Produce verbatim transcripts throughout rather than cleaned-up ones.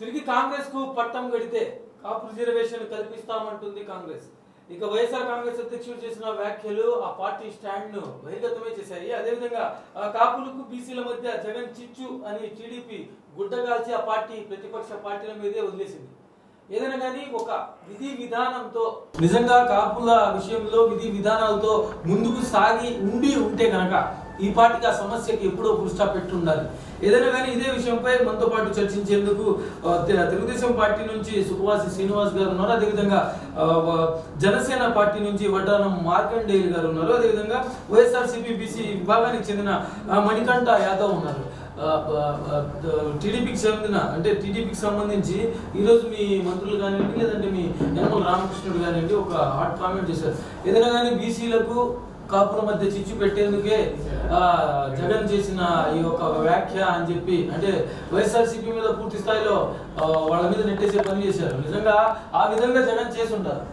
తిరిగి కాంగ్రెస్ కు పట్టం గడితే కాపు రిజర్వేషన్ కల్పిస్తామంటుంది కాంగ్రెస్. ఇక వైఎస్ఆర్ కాంగ్రెస్ అధ్యక్షుడు చేసిన వ్యాఖ్యలు ఆ పార్టీ స్టాండ్ ను బహిర్గతమే చేశాయి. అదేవిధంగా కాపులకు బీసీల మధ్య జగన్ చిచ్చు అని టీడీపీ గుడ్డగాల్చి ఆ పార్టీ ప్రతిపక్ష పార్టీల మీదే వదిలేసింది. ఏదైనా కానీ ఒక విధి విధానంతో నిజంగా కాపుల విషయంలో విధి విధానాలతో ముందుకు సాగి ఉండి ఉంటే కనుక ఈ పార్టీకి ఆ సమస్యకి ఎప్పుడో ఫుల్ స్టాప్ పెట్టి ఉండాలి. ఏదైనా కానీ ఇదే విషయంపై మనతో పాటు చర్చించేందుకు తెలుగుదేశం పార్టీ నుంచి సుఖవాసి శ్రీనివాస్ గారు ఉన్నారు. అదేవిధంగా జనసేన పార్టీ నుంచి వడ్డానం మార్కండేయులు గారు ఉన్నారు. అదేవిధంగా వైఎస్ఆర్సీపీ బీసీ విభాగానికి చెందిన మణికంఠ యాదవ్ ఉన్నారు. టీడీపీకి చెందిన అంటే టీడీపీకి సంబంధించి ఈరోజు మీ మంత్రులు కానివ్వండి లేదంటే మీ యనమల రామకృష్ణుడు కానివ్వండి ఒక హాట్ కామెంట్ చేశారు. ఏదైనా కానీ బీసీలకు కాపుల మధ్య చిచ్చు పెట్టేందుకే జగన్ చేసిన ఈ యొక్క వ్యాఖ్య అని చెప్పి అంటే వైఎస్ఆర్సీపీ మీద పూర్తి స్థాయిలో వాళ్ళ మీద నెట్టేసే పని చేశారు. నిజంగా ఆ విధంగా జగన్ చేసి ఉంటారు.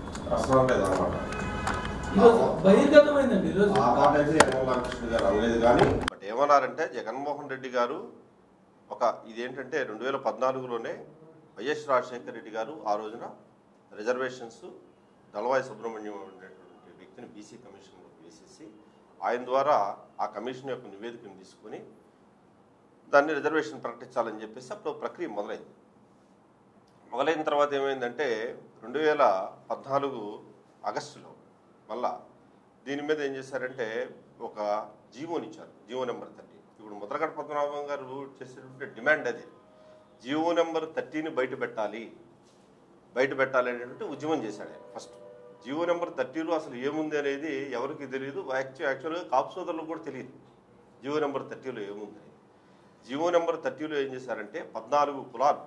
బహిర్గతమైందండి ఈరోజు. బట్ ఏమన్నారంటే జగన్మోహన్ రెడ్డి గారు ఒక ఇదేంటంటే రెండు వేల పద్నాలుగులోనే వైఎస్ రాజశేఖర రెడ్డి గారు ఆ రోజున రిజర్వేషన్స్ దళవాయి సుబ్రహ్మణ్యం అనేటువంటి వ్యక్తిని బీసీ కమిషన్లో వేసేసి ఆయన ద్వారా ఆ కమిషన్ యొక్క నివేదికను తీసుకొని దాన్ని రిజర్వేషన్ ప్రకటించాలని చెప్పేసి అప్పుడు ప్రక్రియ మొదలైంది. మొదలైన తర్వాత ఏమైందంటే రెండు వేల పద్నాలుగు ఆగస్టులో మళ్ళా దీని మీద ఏం చేశారంటే ఒక జీవోని ఇచ్చారు, జీవో నెంబర్ థర్టీ. ఇప్పుడు ముద్రగడ పద్మనాభం గారు చేసేటువంటి డిమాండ్ అది జీవో నెంబర్ థర్టీని బయట పెట్టాలి బయట పెట్టాలి అనేటువంటి ఉద్యమం చేశాడు ఆయన. ఫస్ట్ జీవో నెంబర్ థర్టీలో అసలు ఏముంది అనేది ఎవరికి తెలియదు. యాక్చువల్ యాక్చువల్గా కాపు సోదరులకు కూడా తెలియదు జీవో నెంబర్ థర్టీలో ఏముంది. జీవో నెంబర్ థర్టీలో ఏం చేశారంటే పద్నాలుగు కులాలు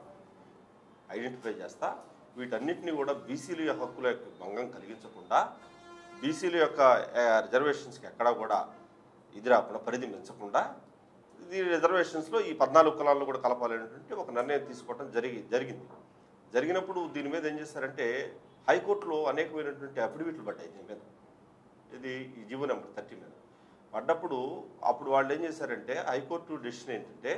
ఐడెంటిఫై చేస్తా వీటన్నిటిని కూడా బీసీల హక్కుల యొక్క భంగం కలిగించకుండా బీసీల యొక్క రిజర్వేషన్స్కి ఎక్కడా కూడా ఇది రాకుండా పరిధి పెంచకుండా ఇది రిజర్వేషన్స్లో ఈ పద్నాలుగు కులాలను కూడా కలపాలనేటువంటి ఒక నిర్ణయం తీసుకోవడం జరిగి జరిగింది జరిగినప్పుడు దీని మీద ఏం చేశారంటే హైకోర్టులో అనేకమైనటువంటి అఫిడవిట్లు పడ్డాయి దీని మీద, ఇది ఈ జీవో నెంబర్ థర్టీ మీద పడ్డప్పుడు అప్పుడు వాళ్ళు ఏం చేశారంటే హైకోర్టు డెసిషన్ ఏంటంటే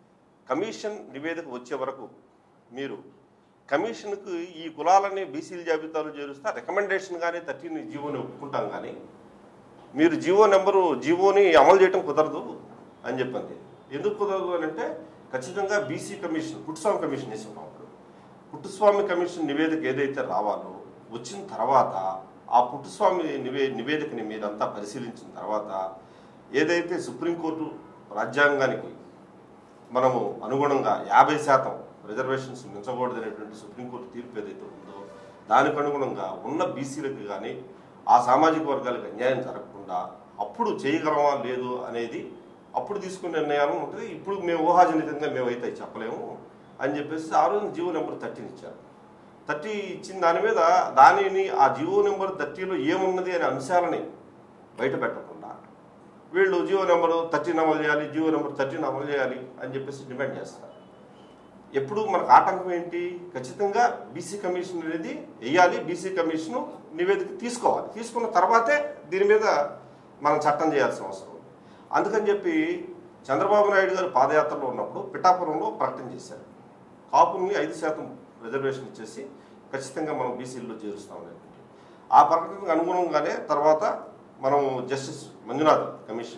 కమిషన్ నివేదిక వచ్చే వరకు మీరు కమిషన్కు ఈ కులాలని బీసీల జాబితాలో చేరుస్తా రికమెండేషన్ కానీ థర్టీని జీవోని ఒప్పుకుంటాం కానీ మీరు జీవో నెంబరు జీవోని అమలు చేయడం కుదరదు అని చెప్పింది. ఎందుకు కుదరదు అని అంటే ఖచ్చితంగా బీసీ కమిషన్ పుట్టుస్వామి కమిషన్ వేసి ఉన్నాం. అప్పుడు పుట్టుస్వామి కమిషన్ నివేదిక ఏదైతే రావాలో వచ్చిన తర్వాత ఆ పుట్టుస్వామి నివే నివేదికని మీరంతా పరిశీలించిన తర్వాత ఏదైతే సుప్రీంకోర్టు రాజ్యాంగానికి మనము అనుగుణంగా యాభై శాతం రిజర్వేషన్స్ మించకూడదనేటువంటి సుప్రీంకోర్టు తీర్పు ఏదైతే ఉందో దానికి అనుగుణంగా ఉన్న బీసీలకు కానీ ఆ సామాజిక వర్గాలకు అన్యాయం జరగకుండా అప్పుడు చేయగలమా లేదు అనేది అప్పుడు తీసుకునే నిర్ణయాలు ఉంటుంది. ఇప్పుడు మేము ఊహాజనితంగా మేమైతే చెప్పలేము అని చెప్పేసి ఆ రోజు జీవో నెంబర్ థర్టీని ఇచ్చారు. థర్టీ ఇచ్చిన దాని మీద దానిని ఆ జీవో నెంబర్ థర్టీలో ఏమున్నది అనే అంశాలని బయట పెట్టకుండా వీళ్ళు జీవో నెంబరు థర్టీని అమలు చేయాలి జీవో నెంబర్ థర్టీని అమలు చేయాలి అని చెప్పేసి డిమాండ్ చేస్తారు. ఎప్పుడు మనకు ఆటంకం ఏంటి? ఖచ్చితంగా బీసీ కమిషన్ అనేది వేయాలి, బీసీ కమిషను నివేదిక తీసుకోవాలి, తీసుకున్న తర్వాతే దీని మీద మనం చట్టం చేయాల్సిన అవసరం ఉంది. అందుకని చెప్పి చంద్రబాబు నాయుడు గారు పాదయాత్రలో ఉన్నప్పుడు పిఠాపురంలో ప్రకటన చేశారు, కాపుల్ని ఐదు శాతం రిజర్వేషన్ ఇచ్చేసి ఖచ్చితంగా మనం బీసీల్లో చేరుస్తామని. ఆ ప్రకటనకు అనుగుణంగానే తర్వాత మనం జస్టిస్ మంజునాథ్ కమిషన్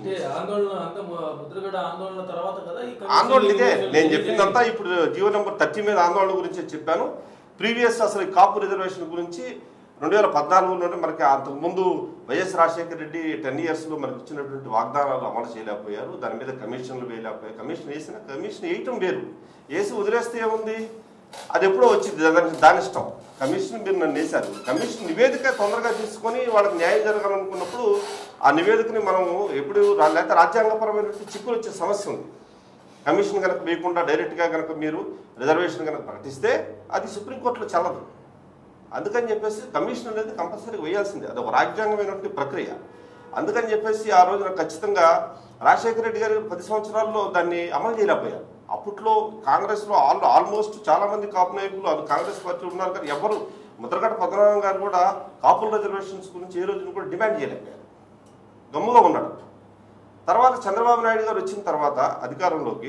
ఆందోళన ఇదే నేను చెప్పిందంతా ఇప్పుడు జీవో నెంబర్ థర్టీ మీద ఆందోళన గురించి చెప్పాను. ప్రీవియస్ అసలు ఈ కాపు రిజర్వేషన్ గురించి రెండు వేల పద్నాలుగులోనే మనకి అంతకుముందు వైఎస్ రాజశేఖర రెడ్డి టెన్ ఇయర్స్లో మనకి ఇచ్చినటువంటి వాగ్దానాలు అమలు చేయలేకపోయారు. దాని మీద కమిషన్లు వేయలేకపోయారు. కమిషన్ వేసిన కమిషన్ వేయటం వేరు, వేసి వదిలేస్తే ఏముంది, అది ఎప్పుడో వచ్చింది దాని ఇష్టం. కమిషన్ మీరు నన్ను వేశారు, కమిషన్ నివేదిక తొందరగా తీసుకొని వాళ్ళకి న్యాయం జరగాలనుకున్నప్పుడు ఆ నివేదికని మనం ఎప్పుడు లేకపోతే రాజ్యాంగపరమైనటువంటి చిక్కులు వచ్చే సమస్య ఉంది. కమిషన్ కనుక వేయకుండా డైరెక్ట్గా కనుక మీరు రిజర్వేషన్ కనుక ప్రకటిస్తే అది సుప్రీంకోర్టులో చెల్లదు. అందుకని చెప్పేసి కమిషన్ అనేది కంపల్సరీ వేయాల్సిందే, అది ఒక రాజ్యాంగమైనటువంటి ప్రక్రియ. అందుకని చెప్పేసి ఆ రోజున ఖచ్చితంగా రాజశేఖర రెడ్డి గారు పది సంవత్సరాల్లో దాన్ని అమలు చేయలేకపోయారు. అప్పట్లో కాంగ్రెస్లో ఆల్ ఆల్మోస్ట్ చాలామంది కాపు నాయకులు అది కాంగ్రెస్ పార్టీ ఉన్నారు కానీ ఎవరు ముద్రగడ పద్మనాభం గారు కూడా కాపుల రిజర్వేషన్స్ గురించి ఏ రోజున కూడా డిమాండ్ చేయలేకపోయారు, గమ్ముగా ఉన్నాడు. తర్వాత చంద్రబాబు నాయుడు గారు వచ్చిన తర్వాత అధికారంలోకి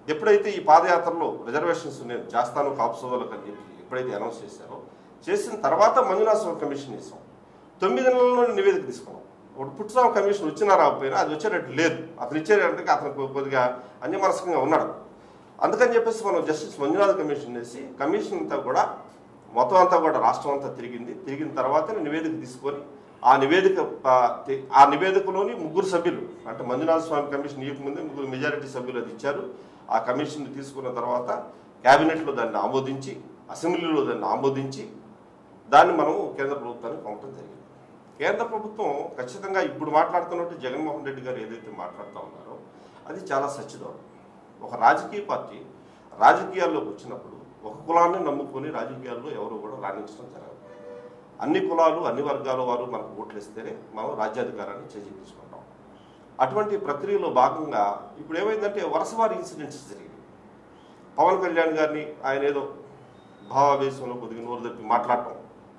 ఎప్పుడైతే ఈ పాదయాత్రలో రిజర్వేషన్స్ నేను చేస్తాను కాపు సోదరులకు అని చెప్పి ఎప్పుడైతే అనౌన్స్ చేశారో చేసిన తర్వాత మంజునాథ స్వామి కమిషన్ వేసాం. తొమ్మిది నెలల్లో నివేదిక తీసుకున్నాం. ఇప్పుడు పుట్టుస్వామి కమిషన్ వచ్చినా రాకపోయినా అది వచ్చేటట్టు లేదు. అతను ఇచ్చేటంటే అతను కొద్దిగా అన్యమనస్కంగా ఉన్నాడు. అందుకని చెప్పేసి మనం జస్టిస్ మంజునాథ్ కమిషన్ వేసి కమిషన్ అంతా కూడా మొత్తం అంతా కూడా రాష్ట్రం అంతా తిరిగింది. తిరిగిన తర్వాతనే నివేదిక తీసుకొని ఆ నివేదిక ఆ నివేదికలోని ముగ్గురు సభ్యులు అంటే మంజునాథ స్వామి కమిషన్ ఇవ్వకముందే ముగ్గురు మెజారిటీ సభ్యులు అది ఇచ్చారు. ఆ కమిషన్ తీసుకున్న తర్వాత క్యాబినెట్లో దాన్ని ఆమోదించి అసెంబ్లీలో దాన్ని ఆమోదించి దాన్ని మనము కేంద్ర ప్రభుత్వానికి పంపడం జరిగింది. కేంద్ర ప్రభుత్వం ఖచ్చితంగా ఇప్పుడు మాట్లాడుతున్నట్టు జగన్మోహన్ రెడ్డి గారు ఏదైతే మాట్లాడుతూ ఉన్నారో అది చాలా సచ్చిదం. ఒక రాజకీయ పార్టీ రాజకీయాల్లోకి వచ్చినప్పుడు ఒక కులాన్ని నమ్ముకొని రాజకీయాల్లో ఎవరు కూడా రాణించడం జరగదు. అన్ని కులాలు అన్ని వర్గాల వారు మనకు ఓట్లు ఇస్తేనే మనం రాజ్యాధికారాన్ని చేజిక్కించుకుంటాం. అటువంటి ప్రక్రియలో భాగంగా ఇప్పుడు ఏమైందంటే వరుసవారి ఇన్సిడెంట్స్ జరిగింది. పవన్ కళ్యాణ్ గారిని ఆయన ఏదో భావావేశంలో కొద్దిగా నోరు తప్పి మాట్లాడటం,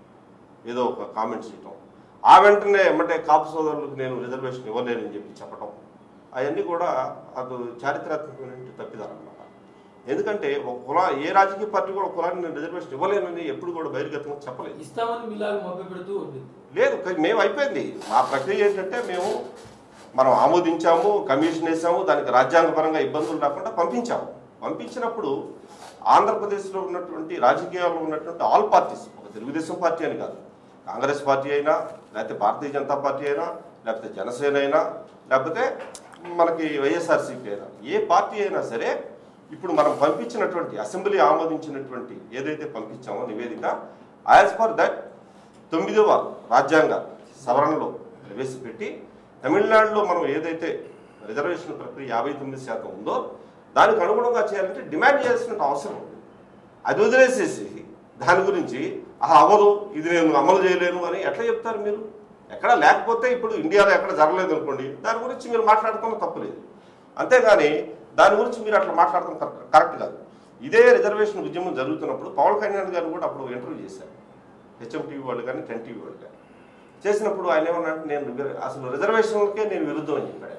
ఏదో ఒక కామెంట్స్ చేయటం, ఆ వెంటనే ఎమ్మటే కాపు సోదరులకు నేను రిజర్వేషన్ ఇవ్వలేనని చెప్పి చెప్పటం, అవన్నీ కూడా అది చారిత్రాత్మకమైన తప్పిదాలు అన్నమాట. ఎందుకంటే ఒక కుల ఏ రాజకీయ పార్టీ కూడా కులాన్ని నేను రిజర్వేషన్ ఇవ్వలేనని ఎప్పుడు కూడా బహిర్గతంగా చెప్పలేదు. ఇస్తామని పెడుతూ లేదు, మేము అయిపోయింది. మా ప్రక్రియ ఏంటంటే మేము మనం ఆమోదించాము, కమిషన్ వేసాము, దానికి రాజ్యాంగపరంగా ఇబ్బందులు రాకుండా పంపించాము. పంపించినప్పుడు ఆంధ్రప్రదేశ్లో ఉన్నటువంటి రాజకీయాల్లో ఉన్నటువంటి ఆల్ పార్టీస్, ఒక తెలుగుదేశం పార్టీ అని కాదు, కాంగ్రెస్ పార్టీ అయినా లేకపోతే భారతీయ జనతా పార్టీ అయినా లేకపోతే జనసేన అయినా లేకపోతే మనకి వైఎస్ఆర్సీపీ అయినా ఏ పార్టీ అయినా సరే ఇప్పుడు మనం పంపించినటువంటి అసెంబ్లీ ఆమోదించినటువంటి ఏదైతే పంపించామో నివేదిక యాజ్ పర్ దట్ తొమ్మిదవ రాజ్యాంగ సవరణలో ప్రవేశపెట్టి తమిళనాడులో మనం ఏదైతే రిజర్వేషన్ ప్రక్రియ యాభై తొమ్మిది శాతం ఉందో దానికి అనుగుణంగా చేయాలంటే డిమాండ్ చేయాల్సిన అవసరం ఉంది. అది వదిలేసేసి దాని గురించి ఆ అవ్వదు, ఇది నేను అమలు చేయలేను అని ఎట్లా చెప్తారు మీరు? ఎక్కడ లేకపోతే ఇప్పుడు ఇండియాలో ఎక్కడ జరగలేదు అనుకోండి, దాని గురించి మీరు మాట్లాడటం తప్పలేదు. అంతేగాని దాని గురించి మీరు అట్లా మాట్లాడటం కరెక్ట్ కాదు. ఇదే రిజర్వేషన్ ఉద్యమం జరుగుతున్నప్పుడు పవన్ కళ్యాణ్ గారు కూడా అప్పుడు ఇంటర్వ్యూ చేశారు, హెచ్ఎం టీవీ వాళ్ళు కానీ టెన్ టీవీ వాళ్ళు కానీ. చేసినప్పుడు ఆయన ఏమన్నా నేను అసలు రిజర్వేషన్లకే నేను విరుద్ధం అని చెప్పాడు.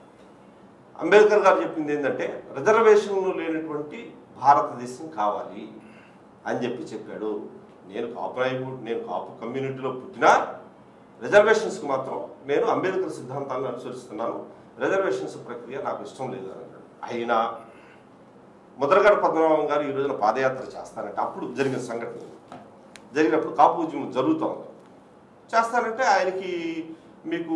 అంబేద్కర్ గారు చెప్పింది ఏంటంటే రిజర్వేషన్లు లేనటువంటి భారతదేశం కావాలి అని చెప్పి చెప్పాడు. నేను కాపు నాయకుడు, నేను కాపు కమ్యూనిటీలో పుట్టినా రిజర్వేషన్స్కి మాత్రం నేను అంబేద్కర్ సిద్ధాంతాన్ని అనుసరిస్తున్నాను, రిజర్వేషన్స్ ప్రక్రియ నాకు ఇష్టం లేదు అని అన్నాడు. అయినా ముద్రగడ పద్మనాభం గారు ఈ రోజున పాదయాత్ర చేస్తానంటే అప్పుడు జరిగిన సంఘటన జరిగినప్పుడు కాపు ఉద్యమం జరుగుతూ ఉంది. చేస్తానంటే ఆయనకి మీకు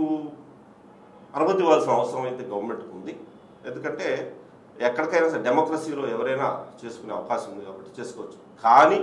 అనుమతి ఇవ్వాల్సిన అవసరం అయితే గవర్నమెంట్కి ఉంది. ఎందుకంటే ఎక్కడికైనా సరే డెమోక్రసీలో ఎవరైనా చేసుకునే అవకాశం ఉంది కాబట్టి చేసుకోవచ్చు. కానీ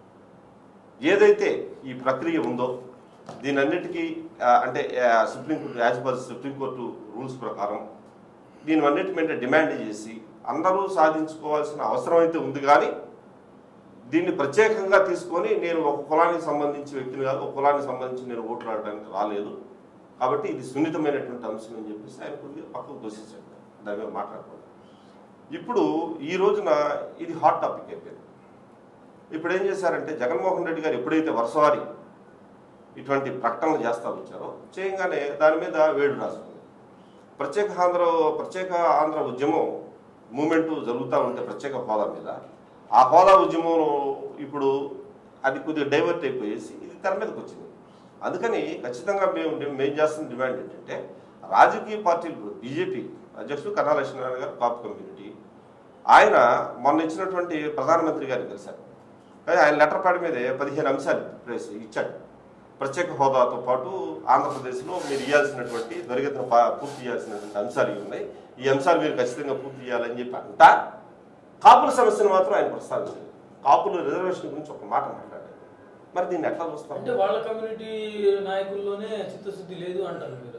ఏదైతే ఈ ప్రక్రియ ఉందో దీని అన్నిటికీ అంటే supreme court as per supreme court rules ప్రకారం దీని అన్నిటి మీద డిమాండ్ చేసి అందరూ సాధించుకోవాల్సిన అవసరం అయితే ఉంది. కానీ దీన్ని ప్రత్యేకంగా తీసుకొని నేను ఒక కులానికి సంబంధించి వ్యక్తిని కాదు, ఒక కులానికి సంబంధించి నేను ఓట్లు ఆడడానికి రాలేదు కాబట్టి ఇది సున్నితమైనటువంటి అంశం అని చెప్పేసి ఆయన కొద్దిగా పక్కకు దోషించాడు, దాని మీద మాట్లాడకూడదు. ఇప్పుడు ఈ రోజున ఇది హాట్ టాపిక్ అయిపోయింది. ఇప్పుడు ఏం చేశారంటే జగన్మోహన్ రెడ్డి గారు ఎప్పుడైతే వరుసవారి ఇటువంటి ప్రకటనలు చేస్తూ వచ్చారో చేయగానే దాని మీద వేడు రాసుకుంది. ప్రత్యేక ఆంధ్ర ప్రత్యేక ఆంధ్ర ఉద్యమం మూమెంటు జరుగుతూ ఉంటే ప్రత్యేక హోదా మీద ఆ హోదా ఉద్యమంలో ఇప్పుడు అది కొద్దిగా డైవర్ట్ అయిపోయేసి ఇది తెర మీదకి వచ్చింది. అందుకని ఖచ్చితంగా మేము మేము చేస్తున్న డిమాండ్ ఏంటంటే రాజకీయ పార్టీలు బీజేపీ అధ్యక్షుడు కన్నా లక్ష్మీనారాయణ గారు కాపు కమ్యూనిటీ ఆయన మొన్న ఇచ్చినటువంటి ప్రధానమంత్రి గారిని కలిశారు. కానీ ఆయన లెటర్ ప్యాడ్ మీదే పదిహేను అంశాలు ప్లేస్ ఇచ్చాడు. ప్రత్యేక హోదాతో పాటు ఆంధ్రప్రదేశ్లో మీరు ఇవ్వాల్సినటువంటి దొరికిన పూర్తి చేయాల్సినటువంటి అంశాలు ఉన్నాయి, ఈ అంశాలు మీరు ఖచ్చితంగా పూర్తి చేయాలని చెప్పి అంటా కాపుల సమస్యను మాత్రం ఆయన ప్రస్తావించారు. కాపుల రిజర్వేషన్ గురించి ఒక మాట మాట్లాడారు. మరి దీన్ని ఎట్లా చూస్తాం అంటే వాళ్ళ కమ్యూనిటీ నాయకుల్లోనే చిత్తశుద్ధి లేదు అంటారు మీరు.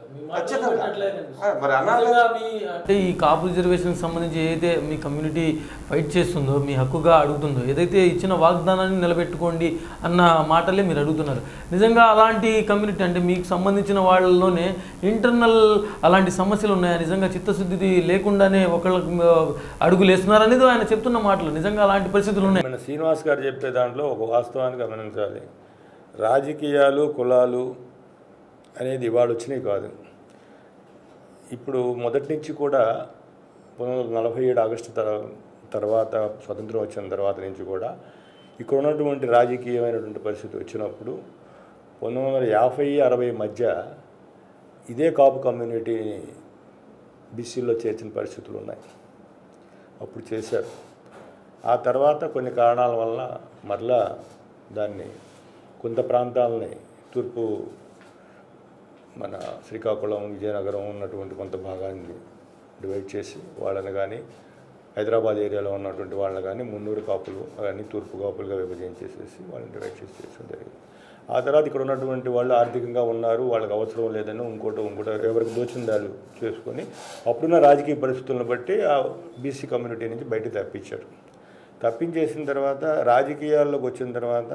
మరి అంటే ఈ కాపు రిజర్వేషన్ సంబంధించి ఏదైతే మీ కమ్యూనిటీ ఫైట్ చేస్తుందో, మీ హక్కుగా అడుగుతుందో, ఏదైతే ఇచ్చిన వాగ్దానాన్ని నిలబెట్టుకోండి అన్న మాటలే మీరు అడుగుతున్నారు. నిజంగా అలాంటి కమ్యూనిటీ అంటే మీకు సంబంధించిన వాళ్ళలోనే ఇంటర్నల్ అలాంటి సమస్యలు ఉన్నాయా? నిజంగా చిత్తశుద్ధి లేకుండానే ఒకళ్ళకి అడుగులు వేస్తున్నారు అనేది ఆయన చెప్తున్న మాటలు. నిజంగా అలాంటి పరిస్థితులు ఉన్నాయి. మన శ్రీనివాస్ గారు చెప్పే దాంట్లో ఒక వాస్తవాన్ని గమనించాలి. రాజకీయాలు కులాలు అనేది ఇవాళ వచ్చినాయి కాదు. ఇప్పుడు మొదటి నుంచి కూడా పంతొమ్మిది వందల నలభై ఏడు ఆగస్టు తర్వాత స్వతంత్రం వచ్చిన తర్వాత నుంచి కూడా ఇక్కడ ఉన్నటువంటి రాజకీయమైనటువంటి పరిస్థితి వచ్చినప్పుడు పంతొమ్మిది వందల యాభై అరవై మధ్య ఇదే కాపు కమ్యూనిటీని బీసీలో చేర్చిన పరిస్థితులు ఉన్నాయి. అప్పుడు చేశారు. ఆ తర్వాత కొన్ని కారణాల వల్ల మరలా దాన్ని కొంత ప్రాంతాలని తూర్పు మన శ్రీకాకుళం విజయనగరం ఉన్నటువంటి కొంత భాగాన్ని డివైడ్ చేసి వాళ్ళని కానీ హైదరాబాద్ ఏరియాలో ఉన్నటువంటి వాళ్ళని కానీ మున్నూరు కాపులు అవన్నీ తూర్పు కాపులుగా విభజించేసేసి వాళ్ళని డివైడ్ చేసి చేసడం జరిగింది. ఆ తర్వాత ఇక్కడ ఉన్నటువంటి వాళ్ళు ఆర్థికంగా ఉన్నారు, వాళ్ళకి అవసరం లేదని ఇంకోటి ఇంకోటి ఎవరికి దోచిన దాళ్ళు చేసుకొని అప్పుడున్న రాజకీయ పరిస్థితులను బట్టి ఆ బీసీ కమ్యూనిటీ నుంచి బయటకు తప్పించారు. తప్పించేసిన తర్వాత రాజకీయాల్లోకి వచ్చిన తర్వాత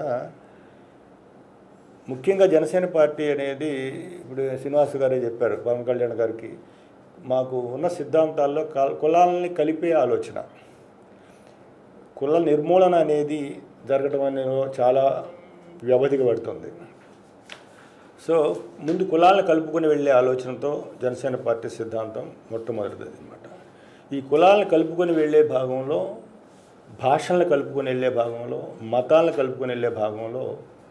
ముఖ్యంగా జనసేన పార్టీ అనేది ఇప్పుడు శ్రీనివాస్ గారే చెప్పారు పవన్ కళ్యాణ్ గారికి, మాకు ఉన్న సిద్ధాంతాల్లో కులాలని కలిపే ఆలోచన, కుల నిర్మూలన అనేది జరగడం అనేది చాలా వ్యవధిగా పడుతుంది. సో ముందు కులాలను కలుపుకొని వెళ్ళే ఆలోచనతో జనసేన పార్టీ సిద్ధాంతం మొట్టమొదటిది అనమాట. ఈ కులాలను కలుపుకొని వెళ్ళే భాగంలో, భాషలను కలుపుకొని వెళ్ళే భాగంలో, మతాలను కలుపుకొని వెళ్ళే భాగంలో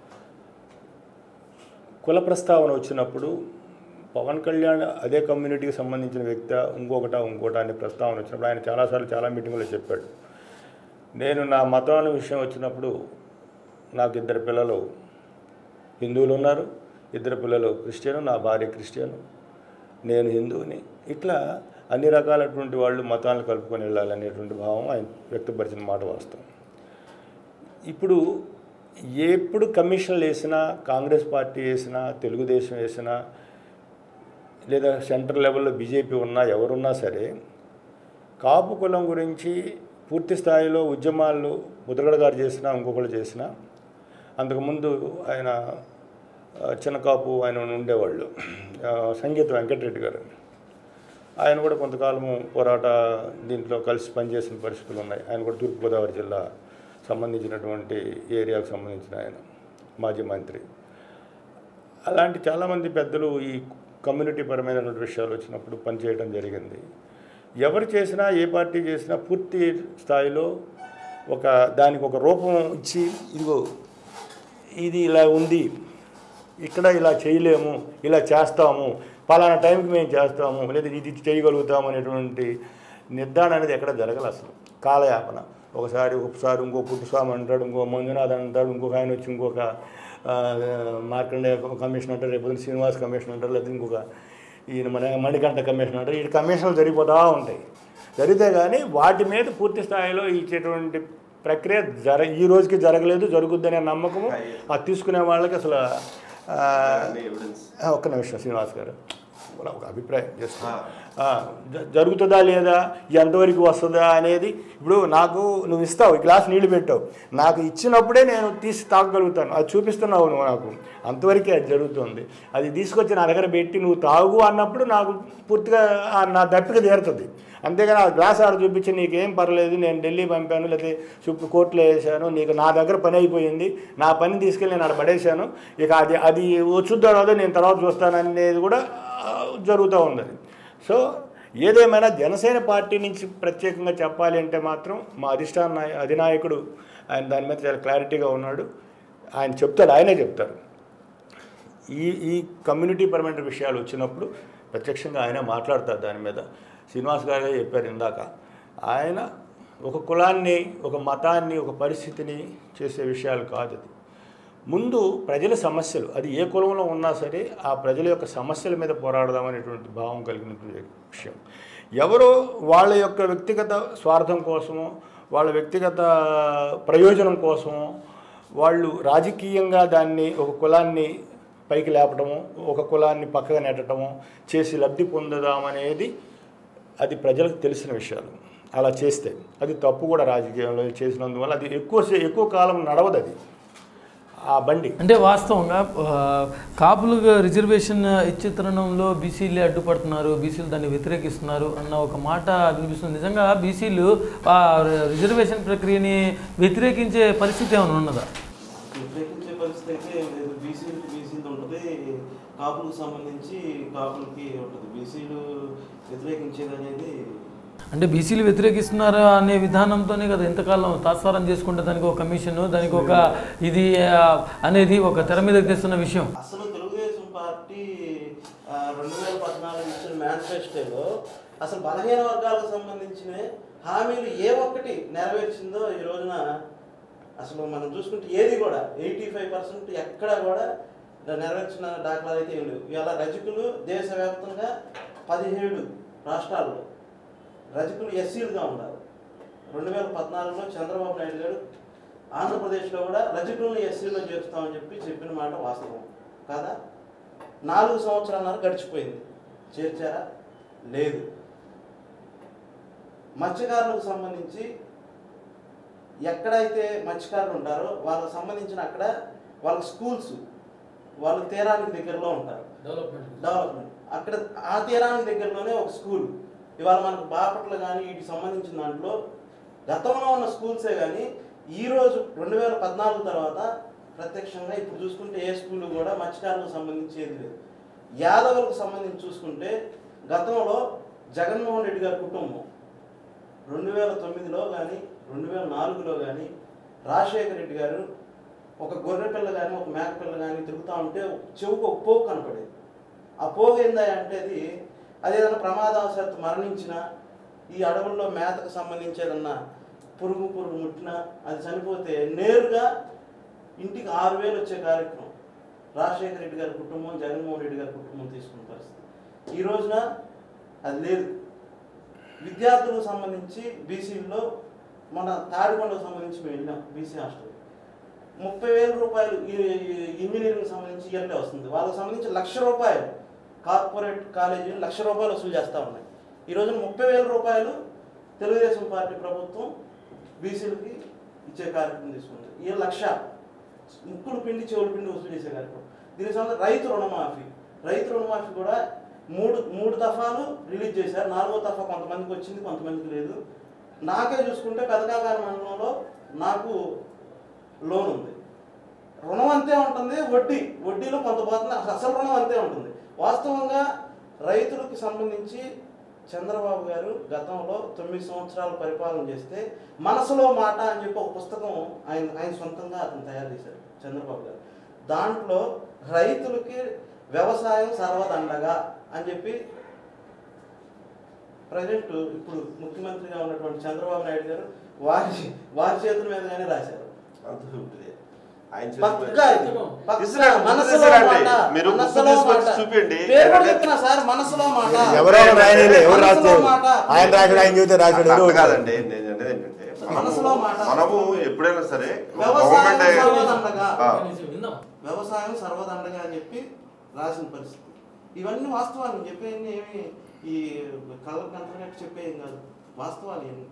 కుల ప్రస్తావన వచ్చినప్పుడు పవన్ కళ్యాణ్ అదే కమ్యూనిటీకి సంబంధించిన వ్యక్తి ఇంకొకట ఇంకోట అనే ప్రస్తావన వచ్చినప్పుడు ఆయన చాలాసార్లు చాలా మీటింగ్లో చెప్పాడు, నేను నా మతం విషయం వచ్చినప్పుడు నాకు ఇద్దరు పిల్లలు హిందువులు ఉన్నారు, ఇద్దరు పిల్లలు క్రిస్టియను, నా భార్య క్రిస్టియను, నేను హిందువుని, ఇట్లా అన్ని రకాలైనటువంటి వాళ్ళు మతాలను కలుపుకొని వెళ్ళాలనేటువంటి భావం ఆయన వ్యక్తపరిచిన మాట వాస్తవం. ఇప్పుడు ఎప్పుడు కమిషన్లు వేసినా, కాంగ్రెస్ పార్టీ వేసినా, తెలుగుదేశం వేసినా, లేదా సెంట్రల్ లెవెల్లో బీజేపీ ఉన్నా ఎవరున్నా సరే కాపు కులం గురించి పూర్తి స్థాయిలో ఉద్యమాలు ముద్రగడ గారు చేసినా ఇంకొకరు చేసినా, అంతకుముందు ఆయన చిన్న కాపు ఆయన ఉండేవాళ్ళు సంగీత వెంకటరెడ్డి గారు, ఆయన కూడా కొంతకాలము పోరాట దీంట్లో కలిసి పనిచేసిన పరిస్థితులు ఉన్నాయి. ఆయన కూడా తూర్పుగోదావరి జిల్లా సంబంధించినటువంటి ఏరియాకు సంబంధించిన ఆయన మాజీ మంత్రి. అలాంటి చాలామంది పెద్దలు ఈ కమ్యూనిటీ పరమైనటువంటి విషయాలు వచ్చినప్పుడు పనిచేయడం జరిగింది. ఎవరు చేసినా ఏ పార్టీ చేసినా పూర్తి స్థాయిలో ఒక దానికి ఒక రూపం ఇచ్చి, ఇదిగో ఇది ఇలా ఉంది, ఇక్కడ ఇలా చేయలేము, ఇలా చేస్తాము, పలానా టైంకి మేము చేస్తాము, లేదా ఇది చేయగలుగుతాము అనేటువంటి నిర్ధారణ అనేది ఎక్కడ జరగదు. అసలు కాలయాపన, ఒకసారి ఒకసారి ఇంకో పుట్టుస్వామి అంటాడు, ఇంకో మంజునాథ్ అంటాడు, ఇంకొక ఆయన వచ్చి ఇంకొక మార్కండేయ కమిషన్ అంటారు, రేపు శ్రీనివాస్ కమిషన్ అంటారు, లేదా ఇంకొక ఈయన మన మణికంఠ కమిషన్ అంటారు. ఈ కమిషన్లు జరిగిపోతూ ఉంటాయి. జరిగితే కానీ వాటి మీద పూర్తి స్థాయిలో ఇచ్చేటువంటి ప్రక్రియ జర ఈ రోజుకి జరగలేదు, జరుగుద్దనే నమ్మకము అది తీసుకునే వాళ్ళకి అసలు. ఒక్క నిమిషం శ్రీనివాస్ గారు, ఒక అభిప్రాయం చేస్తా, జరుగుతుందా లేదా, ఎంతవరకు వస్తుందా అనేది. ఇప్పుడు నాకు నువ్వు ఇస్తావు, ఈ గ్లాస్ నీళ్ళు పెట్టావు, నాకు ఇచ్చినప్పుడే నేను తీసి తాగగలుగుతాను, అది చూపిస్తున్నావు నువ్వు నాకు, అంతవరకే అది జరుగుతుంది. అది తీసుకొచ్చి నా దగ్గర పెట్టి నువ్వు తాగు అన్నప్పుడు నాకు పూర్తిగా నా దప్పిక తీరుతుంది. అంతేగాని ఆ గ్లాస్ ఆడ చూపించి నీకేం పర్లేదు, నేను ఢిల్లీ పంపాను, లేకపోతే సుప్రీం కోర్టులో వేసాను, నీకు నా దగ్గర పని అయిపోయింది, నా పని తీసుకెళ్ళి నేను ఆడ పడేశాను, ఇక అది అది వచ్చుద్దో రాదో నేను తర్వాత చూస్తాను అనేది కూడా జరుగుతూ ఉన్నది. సో ఏదేమైనా జనసేన పార్టీ నుంచి ప్రత్యేకంగా చెప్పాలి అంటే మాత్రం మా అధిష్టాన నాయ అధినాయకుడు ఆయన దాని మీద చాలా క్లారిటీగా ఉన్నాడు. ఆయన చెప్తాడు, ఆయనే చెప్తారు. ఈ ఈ కమ్యూనిటీ పరమైన విషయాలు వచ్చినప్పుడు ప్రత్యక్షంగా ఆయన మాట్లాడతారు దాని మీద. శ్రీనివాస్ గారే చెప్పారు ఇందాక, ఆయన ఒక కులాన్ని, ఒక మతాన్ని, ఒక పరిస్థితిని చేసే విషయాలు కాదు. అది ముందు ప్రజల సమస్యలు, అది ఏ కులంలో ఉన్నా సరే ఆ ప్రజల యొక్క సమస్యల మీద పోరాడదామనేటువంటి భావం కలిగినటువంటి విషయం. ఎవరో వాళ్ళ యొక్క వ్యక్తిగత స్వార్థం కోసమో, వాళ్ళ వ్యక్తిగత ప్రయోజనం కోసమో వాళ్ళు రాజకీయంగా దాన్ని, ఒక కులాన్ని పైకి లేపడము, ఒక కులాన్ని పక్కగా నెట్టడము చేసి లబ్ధి పొందుదామనేది అది ప్రజలకు తెలిసిన విషయాలు. అలా చేస్తే అది తప్పు కూడా. రాజకీయంలో చేసినందువల్ల అది ఎక్కువ ఎక్కువ కాలం నడవదు అది ఆ బండి. అంటే వాస్తవంగా కాపులుగా రిజర్వేషన్ ఇచ్చే తరుణంలో బీసీలే అడ్డుపడుతున్నారు, బీసీలు దాన్ని వ్యతిరేకిస్తున్నారు అన్న ఒక మాట వినిపిస్తుంది. నిజంగా బీసీలు ఆ రిజర్వేషన్ ప్రక్రియని వ్యతిరేకించే పరిస్థితి ఏమైనా ఉన్నదా? వ్యతిరేకించే పరిస్థితి అయితే బీసీలు బీసీలు ఉంటుంది, కాపులకు సంబంధించి కాపులకి ఉంటుంది. బీసీలు వ్యతిరేకించేది అనేది అంటే బీసీలు వ్యతిరేకిస్తున్నారా అనే విధానంతోనే కదా ఎంతకాలం తాత్సారం చేసుకుంటే దానికి ఒక కమిషన్, దానికి ఒక ఇది అనేది ఒక తెర మీద తెస్తున్న విషయం. అసలు తెలుగుదేశం పార్టీ రెండు వేల పద్నాలుగు ఇచ్చిన మేనిఫెస్టోలో అసలు బలహీన వర్గాలకు సంబంధించిన హామీలు ఏ ఒక్కటి నెరవేర్చిందో ఈ రోజున అసలు మనం చూసుకుంటే ఏది కూడా ఎయిటీ ఫైవ్ పర్సెంట్ ఎక్కడ కూడా నెరవేర్చిన దాఖలాలు అయితే ఏం లేవు. ఇవాళ రజకులు దేశవ్యాప్తంగా పదిహేడు రాష్ట్రాల్లో రజకులు ఎస్సీలుగా ఉన్నారు. రెండు వేల పద్నాలుగులో చంద్రబాబు నాయుడు గారు ఆంధ్రప్రదేశ్లో కూడా రజకులను ఎస్సీలో చేరుస్తామని చెప్పి చెప్పిన మాట వాస్తవం కాదా? నాలుగు సంవత్సరాలు గడిచిపోయింది, చేర్చారా? లేదు. మత్స్యకారులకు సంబంధించి ఎక్కడైతే మత్స్యకారులు ఉంటారో వాళ్ళకు సంబంధించిన అక్కడ వాళ్ళ స్కూల్స్ వాళ్ళు తీరానికి దగ్గరలో ఉంటారు. డెవలప్మెంట్ డెవలప్మెంట్ అక్కడ ఆ తీరానికి దగ్గరలోనే ఒక స్కూల్. ఇవాళ మనకు బాపట్ల కానీ వీటికి సంబంధించిన దాంట్లో గతంలో ఉన్న స్కూల్సే కానీ ఈరోజు రెండు వేల పద్నాలుగు తర్వాత ప్రత్యక్షంగా ఇప్పుడు చూసుకుంటే ఏ స్కూల్ కూడా మత్స్యకారులకు సంబంధించి ఏది లేదు. యాదవులకు సంబంధించి చూసుకుంటే గతంలో జగన్మోహన్ రెడ్డి గారి కుటుంబం రెండు వేల తొమ్మిదిలో కానీ రెండు వేల నాలుగులో కానీ రాజశేఖర రెడ్డి గారు ఒక గొర్రె పిల్ల కానీ ఒక మేక పిల్ల కానీ తిరుగుతూ ఉంటే చెవుకు ఒక పోగు కనపడేది. ఆ పోగు ఏందా అంటే అది అదేదన్నా ప్రమాదవశాత్తు మరణించినా ఈ అడవుల్లో మేతకు సంబంధించి ఏదన్నా పురుగు పురుగు ముట్టినా అది చనిపోతే నేరుగా ఇంటికి ఆరు వేలు వచ్చే కార్యక్రమం రాజశేఖర రెడ్డి గారి కుటుంబం జగన్మోహన్ రెడ్డి గారి కుటుంబం తీసుకున్న పరిస్థితి. ఈ రోజున అది లేదు. విద్యార్థులకు సంబంధించి బీసీల్లో మన తాడికొండకు సంబంధించి మేము వెళ్ళాం బీసీ హాస్టల్. ముప్పై వేల రూపాయలు ఇంజనీరింగ్ సంబంధించి ఇయర్లే వస్తుంది. వాళ్ళకి సంబంధించి లక్ష రూపాయలు కార్పొరేట్ కాలేజీలు లక్ష రూపాయలు వసూలు చేస్తూ ఉన్నాయి. ఈ రోజున ముప్పై వేల రూపాయలు తెలుగుదేశం పార్టీ ప్రభుత్వం బీసీలకి ఇచ్చే కార్యక్రమం తీసుకుంది. ఈ లక్ష ముక్కులు పిండి చెవులు పిండి వసూలు చేసే కార్యక్రమం. దీనికి సంబంధించి రైతు రుణమాఫీ రైతు రుణమాఫీ కూడా మూడు మూడు దఫాలు రిలీజ్ చేశారు. నాలుగో దఫా కొంతమందికి వచ్చింది, కొంతమందికి లేదు. నాకే చూసుకుంటే పెదకాకార మండలంలో నాకు లోన్ ఉంది. రుణం అంతే ఉంటుంది, వడ్డీ వడ్డీలో కొంత పోతుంది, అసలు రుణం అంతే ఉంటుంది. వాస్తవంగా రైతులకు సంబంధించి చంద్రబాబు గారు గతంలో తొమ్మిది సంవత్సరాలు పరిపాలన చేస్తే మనసులో మాట అని చెప్పి ఒక పుస్తకం ఆయన ఆయన సొంతంగా అతను తయారు చేశారు చంద్రబాబు గారు. దాంట్లో రైతులకి వ్యవసాయం సర్వదండగా అని చెప్పి ప్రజెంట్ ఇప్పుడు ముఖ్యమంత్రిగా ఉన్నటువంటి చంద్రబాబు నాయుడు గారు వారి వారి చేతుల మీదగానే రాశారు. మనము ఎప్పుడైనా సరే వ్యవసాయం సర్వదండగా అని చెప్పి రాసిన పరిస్థితి. ఇవన్నీ వాస్తవాలు చెప్పేది ఏమి ఈ కలర్ కంటనట్టు చెప్పేది కాదు, వాస్తవాలు ఏమి.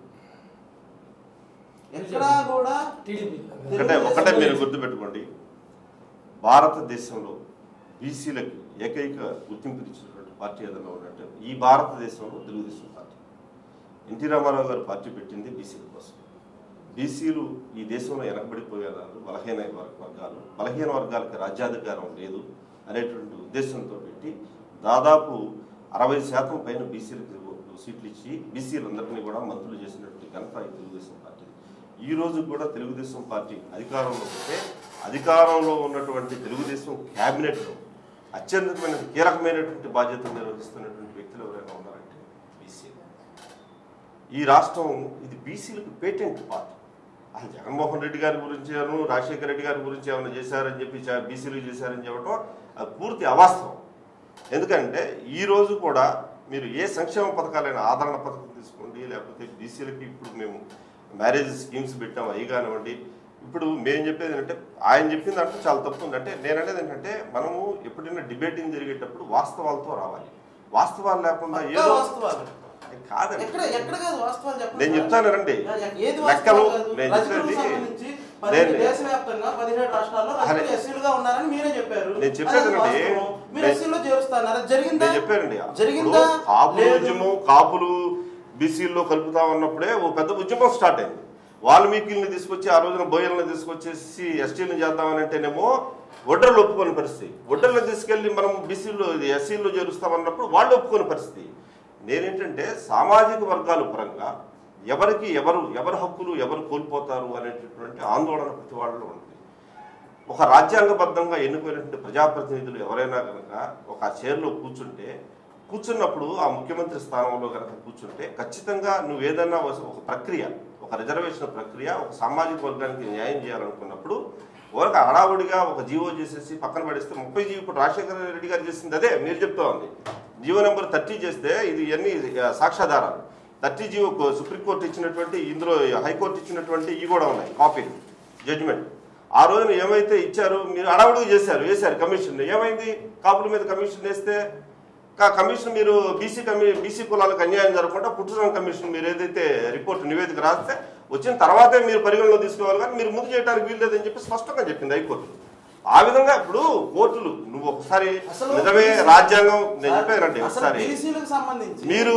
ఎక్కడా కూడా ఒకటే ఒకటే మీరు గుర్తుపెట్టుకోండి, భారతదేశంలో బీసీలకి ఏకైక గుర్తింపు ఇచ్చినటువంటి పార్టీ ఏదైనా ఉన్నట్టు ఈ భారతదేశంలో తెలుగుదేశం పార్టీ. ఎన్టీ రామారావు గారు పార్టీ పెట్టింది బీసీల కోసం. బీసీలు ఈ దేశంలో వెనకబడిపోయేవారు, బలహీన వర్గాలు, బలహీన వర్గాలకి రాజ్యాధికారం లేదు అనేటువంటి ఉద్దేశంతో పెట్టి దాదాపు అరవై శాతం పైన బీసీలకు సీట్లు ఇచ్చి బీసీలందరినీ కూడా మంత్రులు చేసినటువంటి ఘనత ఈ తెలుగుదేశం పార్టీ. ఈ రోజు కూడా తెలుగుదేశం పార్టీ అధికారంలో ఉంటే అధికారంలో ఉన్నటువంటి తెలుగుదేశం క్యాబినెట్లో అత్యంతమైన కీలకమైనటువంటి బాధ్యతలు నిర్వహిస్తున్నటువంటి వ్యక్తులు ఎవరైనా ఉన్నారంటే బీసీలు. ఈ రాష్ట్రం ఇది బీసీలకు పేటెంట్ పార్టీ. అసలు జగన్మోహన్ రెడ్డి గారి గురించి రాజశేఖర రెడ్డి గారి గురించి ఏమైనా చేశారని చెప్పి బీసీలు చేశారని చెప్పడం అది పూర్తి అవాస్తవం. ఎందుకంటే ఈరోజు కూడా మీరు ఏ సంక్షేమ పథకాలైనా ఆదరణ పథకం తీసుకోండి, లేకపోతే బీసీలకి ఇప్పుడు మేము మ్యారేజ్ స్కీమ్స్ పెట్టాం అవి కానివ్వండి. ఇప్పుడు మేము చెప్పేది ఏంటంటే ఆయన చెప్పింది అంటే చాలా తప్పు ఉంది. అంటే నేనంటే ఏంటంటే మనము ఎప్పుడైనా డిబేటింగ్ జరిగేటప్పుడు వాస్తవాలతో రావాలి. వాస్తవాలు లేకుండా ఏదో కాదండి, నేను చెప్తాను రండి లెక్కలు. నేను చెప్పేది దేశవ్యాప్తంగా పదిహేడు రాష్ట్రాల్లో ఎస్సీలుగా ఉన్నారని మీరే చెప్పారు. నేను చెప్పేదండి నేను చెప్పానండి కాపులు ఉద్యమం కాపులు బీసీల్లో కలుపుతా ఉన్నప్పుడే ఓ పెద్ద ఉద్యమం స్టార్ట్ అయింది. వాల్మీకిల్ని తీసుకొచ్చి ఆ రోజున బోయల్ని తీసుకొచ్చేసి ఎస్టీలను చేద్దామని అంటేనేమో ఒడ్డర్లు ఒప్పుకోని పరిస్థితి. ఒడ్డర్లు తీసుకెళ్లి మనం బీసీలో ఎస్సీల్లో చేరుస్తామన్నప్పుడు వాళ్ళు ఒప్పుకోని పరిస్థితి. నేనేంటంటే సామాజిక వర్గాల పరంగా ఎవరికి ఎవరు ఎవరి హక్కులు ఎవరు కోల్పోతారు అనేటటువంటి ఆందోళన ప్రతి వాళ్ళలో ఉంటుంది. ఒక రాజ్యాంగబద్ధంగా ఎన్నుకోయినటువంటి ప్రజాప్రతినిధులు ఎవరైనా కనుక ఒక చైర్లో కూర్చుంటే కూర్చున్నప్పుడు ఆ ముఖ్యమంత్రి స్థానంలో కనుక కూర్చుంటే ఖచ్చితంగా నువ్వు ఏదైనా ఒక ప్రక్రియ, ఒక రిజర్వేషన్ ప్రక్రియ, ఒక సామాజిక వర్గానికి న్యాయం చేయాలనుకున్నప్పుడు ఒక హడావుడిగా ఒక జీవో చేసేసి పక్కన పడిస్తే ముప్పై జీవో ఇప్పుడు రాజశేఖర రెడ్డి గారు చేసింది అదే మీరు చెప్తా ఉంది. జీవో నెంబర్ థర్టీ చేస్తే ఇది ఇవన్నీ సాక్ష్యాధారాలు. థర్టీ జీవో సుప్రీంకోర్టు ఇచ్చినటువంటి, ఇందులో హైకోర్టు ఇచ్చినటువంటి ఇవి కూడా ఉన్నాయి కాపీలు, జడ్జిమెంట్. ఆ రోజున ఏమైతే ఇచ్చారు మీరు హడావుడిగా చేశారు, వేశారు కమిషన్. ఏమైంది? కాపుల మీద కమిషన్ వేస్తే కమిషన్ మీరు బీసీ కమి బీసీ కులాలకు అన్యాయం జరగకుండా పుట్టురం కమిషన్ మీరు ఏదైతే రిపోర్ట్ నివేదిక రాస్తే వచ్చిన తర్వాతే మీరు పరిగణలో తీసుకోవాలి, కానీ మీరు ముందు చేయడానికి వీల్లేదని చెప్పి స్పష్టంగా చెప్పింది హైకోర్టు. ఆ విధంగా ఇప్పుడు కోర్టులు నువ్వు ఒకసారి నిజమే రాజ్యాంగం నేను చెప్పానండి ఒకసారి మీరు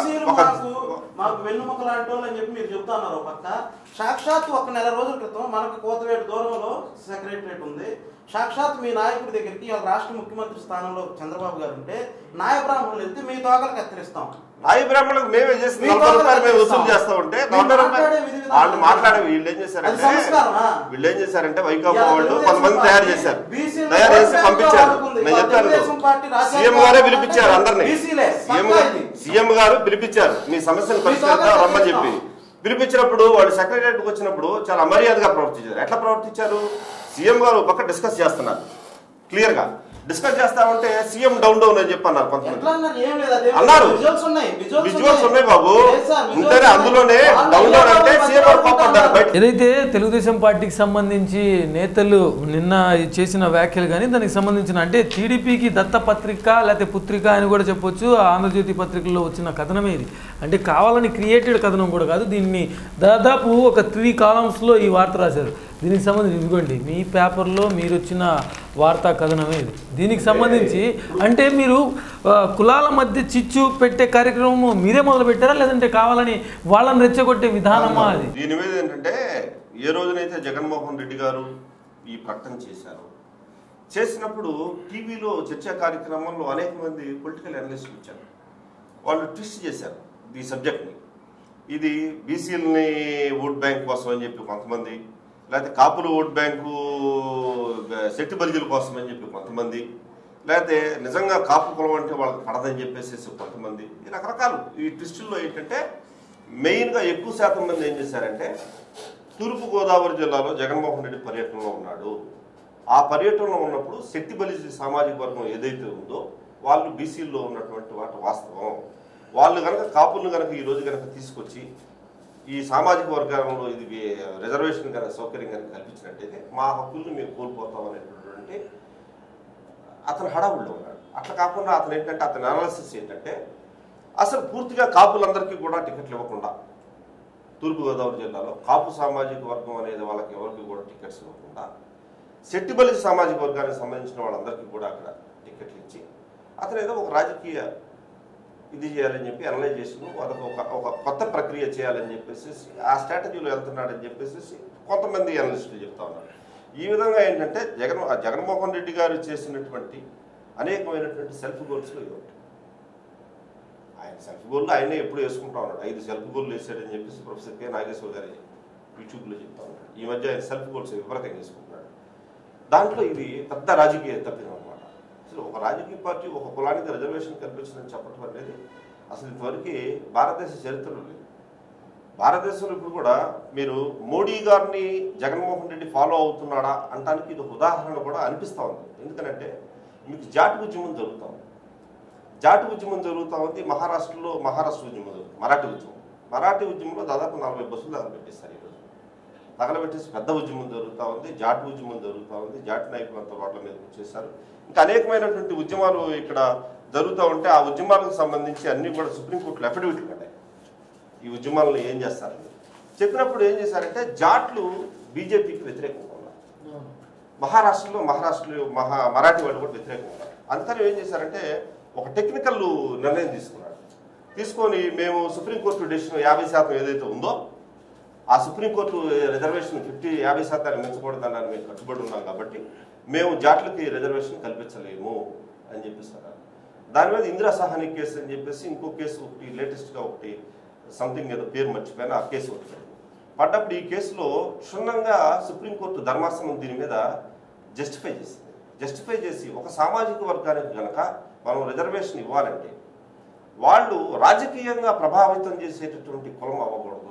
మాకు వెన్నుముక లాంటి వాళ్ళు అని చెప్పి మీరు చెప్తున్నారు. పక్క సాక్షాత్ ఒక నెల రోజుల క్రితం మనకు కోతవేటు దూరంలో సెక్రటరేట్ ఉంది. సాక్షాత్ మీ నాయకుడి దగ్గరికి రాష్ట్ర ముఖ్యమంత్రి స్థానంలో చంద్రబాబు గారు ఉంటే నాయ బ్రాహ్మణులు వెళ్తే మీ తోకలు కత్తిరిస్తాం. నాయ బ్రాహ్మణులకు మేమే చేసి నలభై రూపాయలు మేము వసూలు చేస్తా ఉంటే వాళ్ళు మాట్లాడే వీళ్ళు ఏం చేశారంటే వీళ్ళు ఏం చేశారంటే వైకాపా వాళ్ళు కొంతమంది తయారు చేశారు, తయారు చేసి పంపించారు. నేను చెప్తాను, సీఎం గారే పిలిపించారు అందరినీ. సీఎం సీఎం గారు పిలిపించారు మీ సమస్యను పరిష్కరిద్దాం రమ్మని చెప్పి. పిలిపించినప్పుడు వాళ్ళు సెక్రటరీకి వచ్చినప్పుడు చాలా అమర్యాదగా ప్రవర్తించారు. ఎట్లా ప్రవర్తించారు? సీఎం గారు పక్క డిస్కస్ చేస్తున్నారు, క్లియర్ గా డిస్కస్ చేస్తామంటే సీఎం డౌన్ డౌన్ అని చెప్పి అన్నారు. కొంతమంది అన్నారు విజువల్స్ ఉన్నాయి బాబు, ఉంటేనే అందులోనే డౌన్ డౌన్ అంటే సీఎం గారు కోపడ్డారు. ఏదైతే తెలుగుదేశం పార్టీకి సంబంధించి నేతలు నిన్న చేసిన వ్యాఖ్యలు కానీ దానికి సంబంధించిన అంటే టీడీపీకి దత్తపత్రిక లేకపోతే పుత్రిక అని కూడా చెప్పొచ్చు, ఆంధ్రజ్యోతి పత్రికల్లో వచ్చిన కథనమే ఇది. అంటే కావాలని క్రియేటెడ్ కథనం కూడా కాదు. దీన్ని దాదాపు ఒక త్రీ కాలమ్స్లో ఈ వార్త రాశారు. దీనికి సంబంధించి ఇదిగోండి మీ పేపర్లో మీరు వచ్చిన వార్తా కథనమే ఇది. దీనికి సంబంధించి అంటే మీరు కులాల మధ్య చిచ్చు పెట్టే కార్యక్రమం మీరే మొదలు పెట్టారా లేదంటే కావాలని వాళ్ళని రెచ్చగొట్టే విధానమా? అది దీని మీద ఏంటంటే ఏ రోజునైతే జగన్మోహన్ రెడ్డి గారు ఈ ప్రకటన చేశారు, చేసినప్పుడు టీవీలో చర్చా కార్యక్రమంలో అనేక మంది పొలిటికల్ అనలిస్టులు వచ్చారు. వాళ్ళు ట్విస్ట్ చేశారు ఈ సబ్జెక్ట్ని. ఇది బీసీలని ఓట్ బ్యాంక్ కోసం అని చెప్పి కొంతమంది, లేకపోతే కాపులు ఓట్ బ్యాంకు శెట్టి బలిజల కోసం అని చెప్పి కొంతమంది, లేకపోతే నిజంగా కాపు కులం అంటే వాళ్ళకి పడదని చెప్పేసి కొంతమంది, ఈ రకరకాలు ఈ ట్విస్టుల్లో ఏంటంటే మెయిన్గా ఎక్కువ శాతం మంది ఏం చేశారంటే తూర్పుగోదావరి జిల్లాలో జగన్మోహన్ రెడ్డి పర్యటనలో ఉన్నాడు. ఆ పర్యటనలో ఉన్నప్పుడు శెట్టి బలిజ సామాజిక వర్గం ఏదైతే ఉందో వాళ్ళు బీసీల్లో ఉన్నటువంటి వాటి వాస్తవం. వాళ్ళు కనుక కాపులను కనుక ఈరోజు కనుక తీసుకొచ్చి ఈ సామాజిక వర్గాలలో ఇది రిజర్వేషన్ కనుక సౌకర్యం కనుక కల్పించినట్టయితే మా హక్కులను మేము కోల్పోతాం అనేటటువంటి అతను హడావుల్లో ఉన్నాడు. అట్లా కాకుండా అతను ఏంటంటే అతని అనాలిసిస్ ఏంటంటే అసలు పూర్తిగా కాపులందరికీ కూడా టికెట్లు ఇవ్వకుండా తూర్పుగోదావరి జిల్లాలో కాపు సామాజిక వర్గం అనేది వాళ్ళకి ఎవరికి కూడా టికెట్స్ ఇవ్వకుండా శెట్టిబలి సామాజిక వర్గానికి సంబంధించిన వాళ్ళందరికీ కూడా అక్కడ టికెట్లు ఇచ్చి అతను ఏదో ఒక రాజకీయ ఇది చేయాలని చెప్పి అనలైజేషన్ అదొక ఒక ఒక కొత్త ప్రక్రియ చేయాలని చెప్పేసి ఆ స్ట్రాటజీలో వెళ్తున్నాడని చెప్పేసి కొంతమంది అనలిస్టులు చెప్తా ఉన్నారు. ఈ విధంగా ఏంటంటే జగన్ జగన్మోహన్ రెడ్డి గారు చేసినటువంటి అనేకమైనటువంటి సెల్ఫ్ గోల్స్లో ఇది ఒకటి. ఆయన సెల్ఫ్ గోల్ ఆయనే ఎప్పుడు వేసుకుంటా ఉన్నాడు. ఐదు సెల్ఫ్ గోల్ వేసాడని చెప్పేసి ప్రొఫెసర్ కె నాగేశ్వర గారి యూట్యూబ్లో చెప్తా ఉన్నాడు. ఈ మధ్య ఆయన సెల్ఫ్ గోల్స్ విపరీతంగా వేసుకుంటున్నాడు. దాంట్లో ఇది పెద్ద రాజకీయ తప్పిదం అనమాట. అసలు ఒక రాజకీయ పార్టీ ఒక కులానికి రిజర్వేషన్ కల్పించిందని చెప్పడం అనేది అసలు ఇంతవరకు భారతదేశ చరిత్రలో లేదు. భారతదేశంలో ఇప్పుడు కూడా మీరు మోడీ గారిని జగన్మోహన్ రెడ్డి ఫాలో అవుతున్నాడా అంటానికి ఇది ఒక ఉదాహరణ కూడా అనిపిస్తూ ఉంది. ఎందుకంటే మీకు జాటు ఉద్యమం జరుగుతూ ఉంది. జాటు ఉద్యమం జరుగుతూ ఉంది మహారాష్ట్రలో. మహారాష్ట్ర ఉద్యమం జరుగుతుంది, మరాఠీ ఉద్యమం. మరాఠీ ఉద్యమంలో దాదాపు నలభై బస్సులు తగలబెట్టేస్తారు. ఈరోజు తగలబెట్టేసి పెద్ద ఉద్యమం జరుగుతూ ఉంది, జాటు ఉద్యమం జరుగుతూ ఉంది. జాటు నాయకులు అంతా రోడ్ల మీద వచ్చేసారు. ఇంకా అనేకమైనటువంటి ఉద్యమాలు ఇక్కడ జరుగుతూ ఉంటే ఆ ఉద్యమాలకు సంబంధించి అన్నీ కూడా సుప్రీంకోర్టులో అఫిడవిట్లు కట్టాయి. ఈ ఉద్యమాలను ఏం చేస్తారని చెప్పినప్పుడు ఏం చేశారంటే జాట్లు బీజేపీకి వ్యతిరేకంగా ఉన్నారు. మహారాష్ట్రలో మహారాష్ట్రలో మహా మరాఠీ వాళ్ళు కూడా వ్యతిరేకంగా ఉన్నారు. అందుకని ఏం చేశారంటే ఒక టెక్నికల్ నిర్ణయం తీసుకున్నాడు. తీసుకొని మేము సుప్రీంకోర్టు డెసిషన్ యాభై శాతం ఏదైతే ఉందో ఆ సుప్రీంకోర్టు రిజర్వేషన్ ఫిఫ్టీ యాభై శాతాన్ని మించకూడదన్నాన్ని మేము కట్టుబడి ఉన్నాం కాబట్టి మేము జాట్లకి రిజర్వేషన్ కల్పించలేము అని చెప్పిస్తున్నారు. దాని మీద ఇందిరా సహాని కేసు అని చెప్పేసి ఇంకో కేసు ఒకటి లేటెస్ట్గా ఒకటి సంథింగ్ ఏదో పేరు మర్చిపోయాను, ఆ కేసు ఒకటి పడ్డప్పుడు ఈ కేసులో క్షుణ్ణంగా సుప్రీంకోర్టు ధర్మాసనం దీని మీద జస్టిఫై చేసింది. జస్టిఫై చేసి ఒక సామాజిక వర్గానికి కనుక మనం రిజర్వేషన్ ఇవ్వాలంటే వాళ్ళు రాజకీయంగా ప్రభావితం చేసేటటువంటి కులం అవ్వకూడదు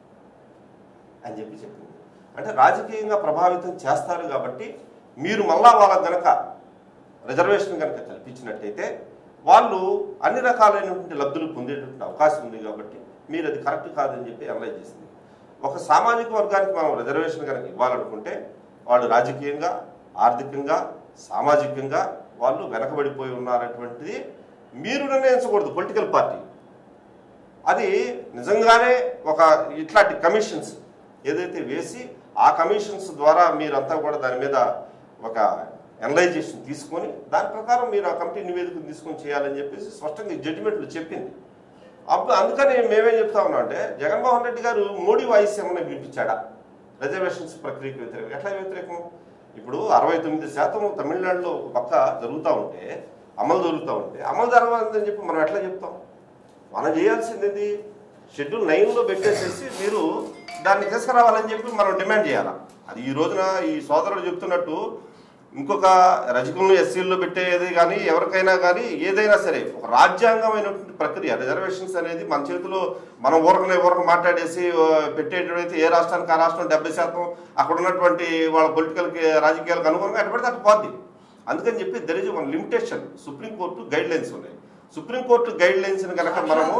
అని చెప్పి చెప్పింది. అంటే రాజకీయంగా ప్రభావితం చేస్తారు కాబట్టి మీరు మళ్ళా వాళ్ళకు కనుక రిజర్వేషన్ కనుక కల్పించినట్టయితే వాళ్ళు అన్ని రకాలైనటువంటి లబ్ధులు పొందేటటువంటి అవకాశం ఉంది కాబట్టి మీరు అది కరెక్ట్ కాదని చెప్పి అనలైజ్ చేసింది. ఒక సామాజిక వర్గానికి మనం రిజర్వేషన్ కనుక ఇవ్వాలనుకుంటే వాళ్ళు రాజకీయంగా, ఆర్థికంగా, సామాజికంగా వాళ్ళు వెనకబడిపోయి ఉన్నారటువంటిది మీరు నిర్ణయించకూడదు పొలిటికల్ పార్టీ. అది నిజంగానే ఒక ఇట్లాంటి కమిషన్స్ ఏదైతే వేసి ఆ కమిషన్స్ ద్వారా మీరంతా కూడా దాని మీద ఒక అనలైజేషన్ తీసుకొని దాని ప్రకారం మీరు ఆ కమిటీ నివేదికను తీసుకొని చేయాలని చెప్పేసి స్పష్టంగా జడ్జిమెంట్లు చెప్పింది. అప్పుడు అందుకని మేమేం చెప్తా ఉన్నాం అంటే జగన్మోహన్ రెడ్డి గారు మోడీ వాయిస్ ఏమైనా వినిపించాడా రిజర్వేషన్స్ ప్రక్రియకు వ్యతిరేకం? ఎట్లా వ్యతిరేకం? ఇప్పుడు అరవై తొమ్మిది శాతం తమిళనాడులో ఒక పక్క జరుగుతూ ఉంటే అమలు జరుగుతూ ఉంటే అమలు జరగదని చెప్పి మనం ఎట్లా చెప్తాం? మనం చేయాల్సింది షెడ్యూల్ నైన్లో పెట్టేసేసి మీరు దాన్ని తీసుకురావాలని చెప్పి మనం డిమాండ్ చేయాలి. అది ఈ రోజున ఈ సోదరుడు చెప్తున్నట్టు ఇంకొక రజకులను ఎస్సీల్లో పెట్టేది కానీ ఎవరికైనా కానీ ఏదైనా సరే ఒక రాజ్యాంగమైనటువంటి ప్రక్రియ రిజర్వేషన్స్ అనేది మన చేతిలో మనం ఊరకనే ఊరక మాట్లాడేసి పెట్టేటైతే ఏ రాష్ట్రానికి ఆ రాష్ట్రం డెబ్బై శాతం అక్కడ ఉన్నటువంటి వాళ్ళ పొలిటికల్కి రాజకీయాలకు అనుగుణంగా అటు పడితే అటు పోద్ది. అందుకని చెప్పి there is one limitation. Supreme court guidelines ఉన్నాయి. సుప్రీంకోర్టు గైడ్ లైన్స్ కనుక మనము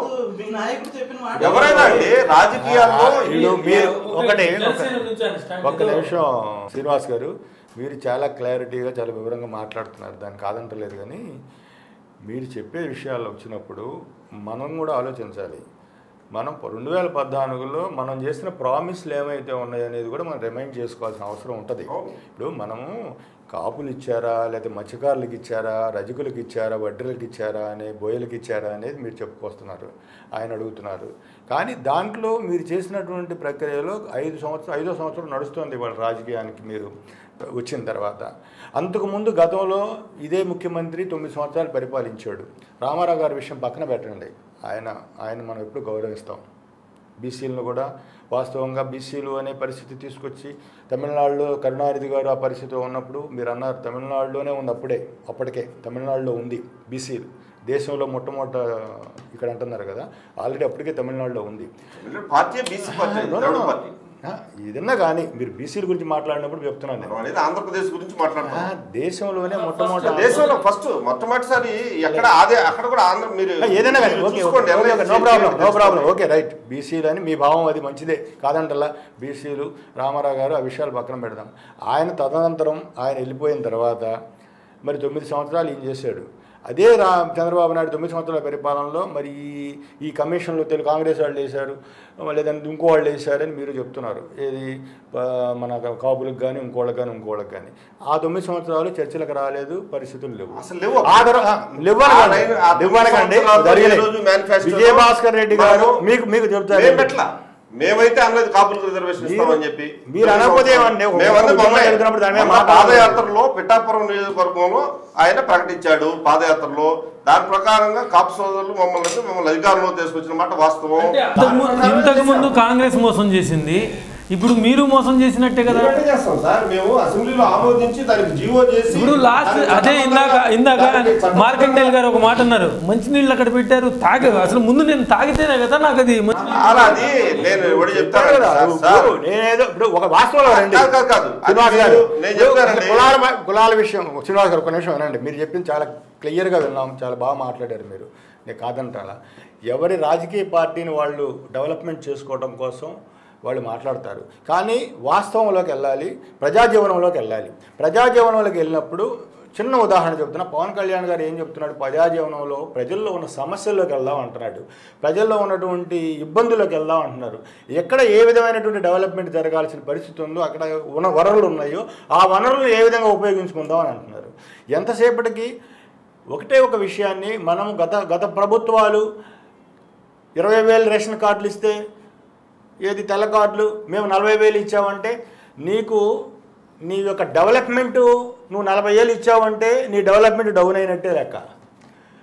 ఎవరైనా అండి రాజకీయాల్లో ఒకటే ఒక్క నిమిషం శ్రీనివాస్ గారు, మీరు చాలా క్లారిటీగా చాలా వివరంగా మాట్లాడుతున్నారు, దాన్ని కాదంటలేదు. కానీ మీరు చెప్పే విషయాలు వచ్చినప్పుడు మనం కూడా ఆలోచించాలి. మనం రెండు వేల పద్నాలుగులో మనం చేసిన ప్రామిస్లు ఏమైతే ఉన్నాయనేది కూడా మనం రిమైండ్ చేసుకోవాల్సిన అవసరం ఉంటుంది. ఇప్పుడు మనము కాపులు ఇచ్చారా, లేకపోతే మత్స్యకారులకు ఇచ్చారా, రజకులకు ఇచ్చారా, వడ్డీలకు ఇచ్చారా, అనే బోయలకు ఇచ్చారా అనేది మీరు చెప్పుకొస్తున్నారు, ఆయన అడుగుతున్నారు. కానీ దాంట్లో మీరు చేసినటువంటి ప్రక్రియలో ఐదు సంవత్సరం ఐదో సంవత్సరం నడుస్తుంది వాళ్ళ రాజకీయానికి మీరు వచ్చిన తర్వాత. అంతకుముందు గతంలో ఇదే ముఖ్యమంత్రి తొమ్మిది సంవత్సరాలు పరిపాలించాడు. రామారావు గారి విషయం పక్కన పెట్టండి, ఆయన ఆయన మనం ఎప్పుడు గౌరవిస్తాం. బీసీలను కూడా వాస్తవంగా బీసీలు అనే పరిస్థితి తీసుకొచ్చి తమిళనాడులో కరుణానిధి గారు ఆ పరిస్థితిలో ఉన్నప్పుడు మీరు అన్నారు తమిళనాడులోనే ఉంది, అప్పుడే అప్పటికే తమిళనాడులో ఉంది బీసీలు. దేశంలో మొట్టమొదట ఇక్కడ అంటున్నారు కదా, ఆల్రెడీ అప్పటికే తమిళనాడులో ఉంది. ఏదన్నా కానీ మీరు బీసీల గురించి మాట్లాడినప్పుడు చెప్తున్నాను, ఆంధ్రప్రదేశ్ గురించి మాట్లాడుతున్నా. దేశంలోనే మొట్టమొదటి దేశంలో ఫస్ట్ మొట్టమొదటిసారి ఎక్కడ అదే అక్కడ కూడా ఆంధ్ర మీరు ఏదైనా కానీ okay no problem no problem okay right. బీసీలు అని మీ భావం అది మంచిదే కాదంటల్లా. బీసీలు రామారావు గారు ఆ విషయాలు పక్కన పెడదాం. ఆయన తదనంతరం ఆయన వెళ్ళిపోయిన తర్వాత మరి తొమ్మిది సంవత్సరాలు ఏం చేశాడు? అదే రా చంద్రబాబు నాయుడు తొమ్మిది సంవత్సరాల పరిపాలనలో మరి ఈ కమిషన్లో తెలుగు కాంగ్రెస్ వాళ్ళు వేశారు, లేదంటే ఇంకో వాళ్ళు వేశారని మీరు చెప్తున్నారు. ఏది మన కాపులకు కానీ ఇంకోళ్ళకి కానీ ఇంకోళ్ళకి కానీ ఆ తొమ్మిది సంవత్సరాలు చర్చలకు రాలేదు, పరిస్థితులు లేవు. విజయభాస్కర్ రెడ్డి గారు మీకు మీకు చెప్తారు మేమైతే అన్నది కాపులకు రిజర్వేషన్ ఇస్తామని చెప్పి మీరు అనకపోతే పాదయాత్రలో పిఠాపురం నియోజకవర్గంలో ఆయన ప్రకటించాడు. పాదయాత్రలో దాని ప్రకారంగా కాపు సోదరులు మమ్మల్ని మమ్మల్ని అధికారంలో తీసుకొచ్చిన మాట వాస్తవం. ఇంతకు ముందు కాంగ్రెస్ మోసం చేసింది, ఇప్పుడు మీరు మోసం చేసినట్టే కదా. చేస్తాం సార్ మేము అసెంబ్లీలో ఆమోదించి దానికి జీవో చేసి ఇప్పుడు లాస్ట్ అదే ఇందాక ఇందాక మార్కండేల్ గారు ఒక మాట అన్నారు, మంచినీళ్ళు అక్కడ పెట్టారు తాగ అసలు ముందు నేను తాగితేనే కదా నాకు అది అలా అది నేను ఎవడు చెప్తాను నేనేదో ఇప్పుడు ఒక వాస్తవంలో కులాల విషయం శ్రీనివాస్ గారు ఒక నిమిషం వినండి. మీరు చెప్పింది చాలా క్లియర్గా విన్నాం, చాలా బాగా మాట్లాడారు మీరు, నేను కాదంటాలా. ఎవరి రాజకీయ పార్టీని వాళ్ళు డెవలప్మెంట్ చేసుకోవడం కోసం వాళ్ళు మాట్లాడతారు, కానీ వాస్తవంలోకి వెళ్ళాలి, ప్రజాజీవనంలోకి వెళ్ళాలి. ప్రజాజీవనంలోకి వెళ్ళినప్పుడు చిన్న ఉదాహరణ చెప్తున్నా. పవన్ కళ్యాణ్ గారు ఏం చెప్తున్నాడు? ప్రజాజీవనంలో ప్రజల్లో ఉన్న సమస్యల్లోకి వెళ్దాం అంటున్నాడు, ప్రజల్లో ఉన్నటువంటి ఇబ్బందుల్లోకి వెళ్దాం అంటున్నారు. ఎక్కడ ఏ విధమైనటువంటి డెవలప్మెంట్ జరగాల్సిన పరిస్థితి ఉందో, అక్కడ ఉన్న వనరులు ఉన్నాయో ఆ వనరులు ఏ విధంగా ఉపయోగించుకుందాం అని అంటున్నారు. ఎంతసేపటికి ఒకటే ఒక విషయాన్ని మనం గత గత ప్రభుత్వాలు ఇరవై వేలు రేషన్ కార్డులు ఇస్తే ఏది తెల్ల కార్డులు మేము నలభై వేలు ఇచ్చామంటే నీకు నీ యొక్క డెవలప్మెంటు నువ్వు నలభై ఏళ్ళు ఇచ్చావంటే నీ డెవలప్మెంట్ డౌన్ అయినట్టే లెక్క.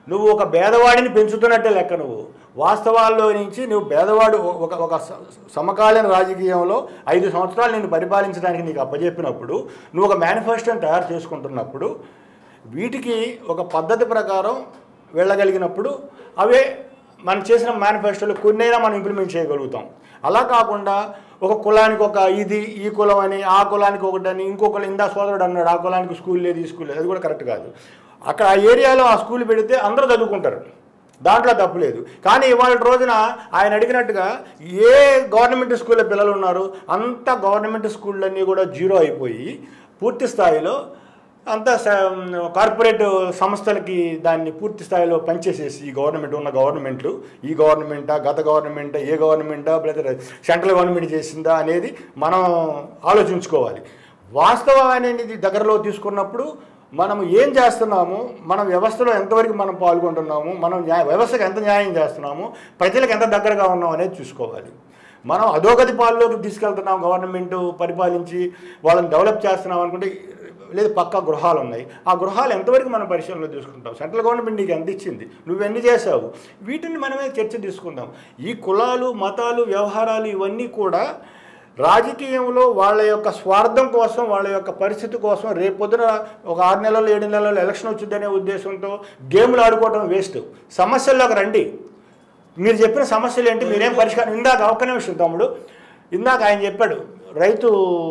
నువ్వు ఒక పేదవాడిని పెంచుతున్నట్టే లెక్క. నువ్వు వాస్తవాల్లో నుంచి నువ్వు పేదవాడు ఒక ఒక సమకాలీన రాజకీయంలో ఐదు సంవత్సరాలు నేను పరిపాలించడానికి నీకు అప్పచెప్పినప్పుడు నువ్వు ఒక మేనిఫెస్టోని తయారు చేసుకుంటున్నప్పుడు వీటికి ఒక పద్ధతి ప్రకారం వెళ్ళగలిగినప్పుడు అవే మనం చేసిన మేనిఫెస్టోలో కొన్నైనా మనం ఇంప్లిమెంట్ చేయగలుగుతాం. అలా కాకుండా ఒక కులానికి ఒక ఇది ఈ కులం అని ఆ కులానికి ఒకటని ఇంకొకరు ఇందా సోదరుడు అన్నాడు ఆ కులానికి స్కూల్ లేదు ఈ స్కూల్ లేదు, అది కూడా కరెక్ట్ కాదు. అక్కడ ఆ ఏరియాలో ఆ స్కూల్ పెడితే అందరూ చదువుకుంటారు, దాంట్లో తప్పు లేదు. కానీ ఇవాళ రోజున ఆయన అడిగినట్టుగా ఏ గవర్నమెంట్ స్కూల్లో పిల్లలు ఉన్నారు అంత గవర్నమెంట్ స్కూళ్ళన్నీ కూడా జీరో అయిపోయి పూర్తి స్థాయిలో అంతా కార్పొరేట్ సంస్థలకి దాన్ని పూర్తి స్థాయిలో పనిచేసేసి ఈ గవర్నమెంట్ ఉన్న గవర్నమెంట్లు ఈ గవర్నమెంటా గత గవర్నమెంటా ఏ గవర్నమెంటా లేదా సెంట్రల్ గవర్నమెంట్ చేసిందా అనేది మనం ఆలోచించుకోవాలి. వాస్తవం అనేది దగ్గరలో తీసుకున్నప్పుడు మనం ఏం చేస్తున్నాము, మన వ్యవస్థలో ఎంతవరకు మనం పాల్గొంటున్నాము, మనం న్యాయ వ్యవస్థకు ఎంత న్యాయం చేస్తున్నాము, ప్రజలకు ఎంత దగ్గరగా ఉన్నాం అనేది చూసుకోవాలి. మనం అధోగతి పాల్లోకి తీసుకెళ్తున్నాం, గవర్నమెంట్ పరిపాలించి వాళ్ళని డెవలప్ చేస్తున్నాం అనుకుంటే లేదు పక్కా గృహాలు ఉన్నాయి, ఆ గృహాలు ఎంతవరకు మనం పరిశీలనలో తీసుకుంటాం, సెంట్రల్ గవర్నమెంట్ నీకు ఎంత ఇచ్చింది, నువ్వెన్ని చేసావు, వీటిని మనమే చర్చ తీసుకుందాం. ఈ కులాలు మతాలు వ్యవహారాలు ఇవన్నీ కూడా రాజకీయంలో వాళ్ళ యొక్క స్వార్థం కోసం వాళ్ళ యొక్క పరిస్థితి కోసం రేపొద్దున ఒక ఆరు నెలలు ఏడు నెలలు ఎలక్షన్ వచ్చిందనే ఉద్దేశంతో గేమ్లు ఆడుకోవడం వేస్ట్. సమస్యల్లోకి రండి. మీరు చెప్పిన సమస్యలు ఏంటి, మీరేం పరిష్కారం. ఇందాక ఒక్క నిమిషం తమ్ముడు, ఇందాక ఆయన చెప్పాడు రైతు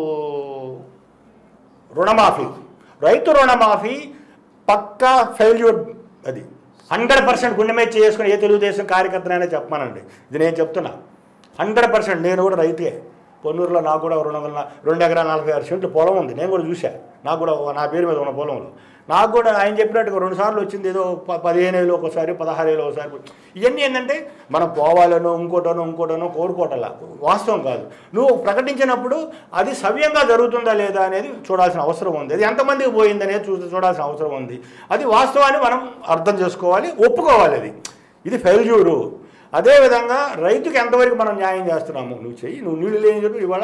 రుణమాఫీ. రైతు రుణమాఫీ పక్కా ఫెయిల్యూర్, అది హండ్రెడ్ పర్సెంట్ గుండె మీద చేసుకుని ఏ తెలుగుదేశం కార్యకర్తనైనా చెప్పమానండి. ఇది నేను చెప్తున్నా హండ్రెడ్ పర్సెంట్. నేను కూడా రైతే, పొన్నూరులో నాకు కూడా రెండు వందల రెండు ఎకరాల నలభై ఆరు సెంట్లు పొలం ఉంది, నేను కూడా చూశాను. నాకు కూడా నా పేరు మీద ఉన్న పొలంలో నాకు కూడా ఆయన చెప్పినట్టుగా రెండు సార్లు వచ్చింది, ఏదో పదిహేను ఏళ్ళు ఒకసారి పదహారు ఏళ్ళు ఒకసారి. ఇవన్నీ ఏంటంటే మనం పోవాలనో ఇంకోటనో ఇంకోటనో కోరుకోవటంలా, వాస్తవం కాదు. నువ్వు ప్రకటించినప్పుడు అది సవ్యంగా జరుగుతుందా లేదా అనేది చూడాల్సిన అవసరం ఉంది, అది ఎంతమందికి పోయింది అనేది చూ చూడాల్సిన అవసరం ఉంది. అది వాస్తవాన్ని మనం అర్థం చేసుకోవాలి, ఒప్పుకోవాలి. అది ఇది ఫెయిల్యూరు. అదేవిధంగా రైతుకి ఎంతవరకు మనం న్యాయం చేస్తున్నాము, నువ్వు చెయ్యి, నువ్వు నీళ్ళు లేని చెప్పి ఇవాళ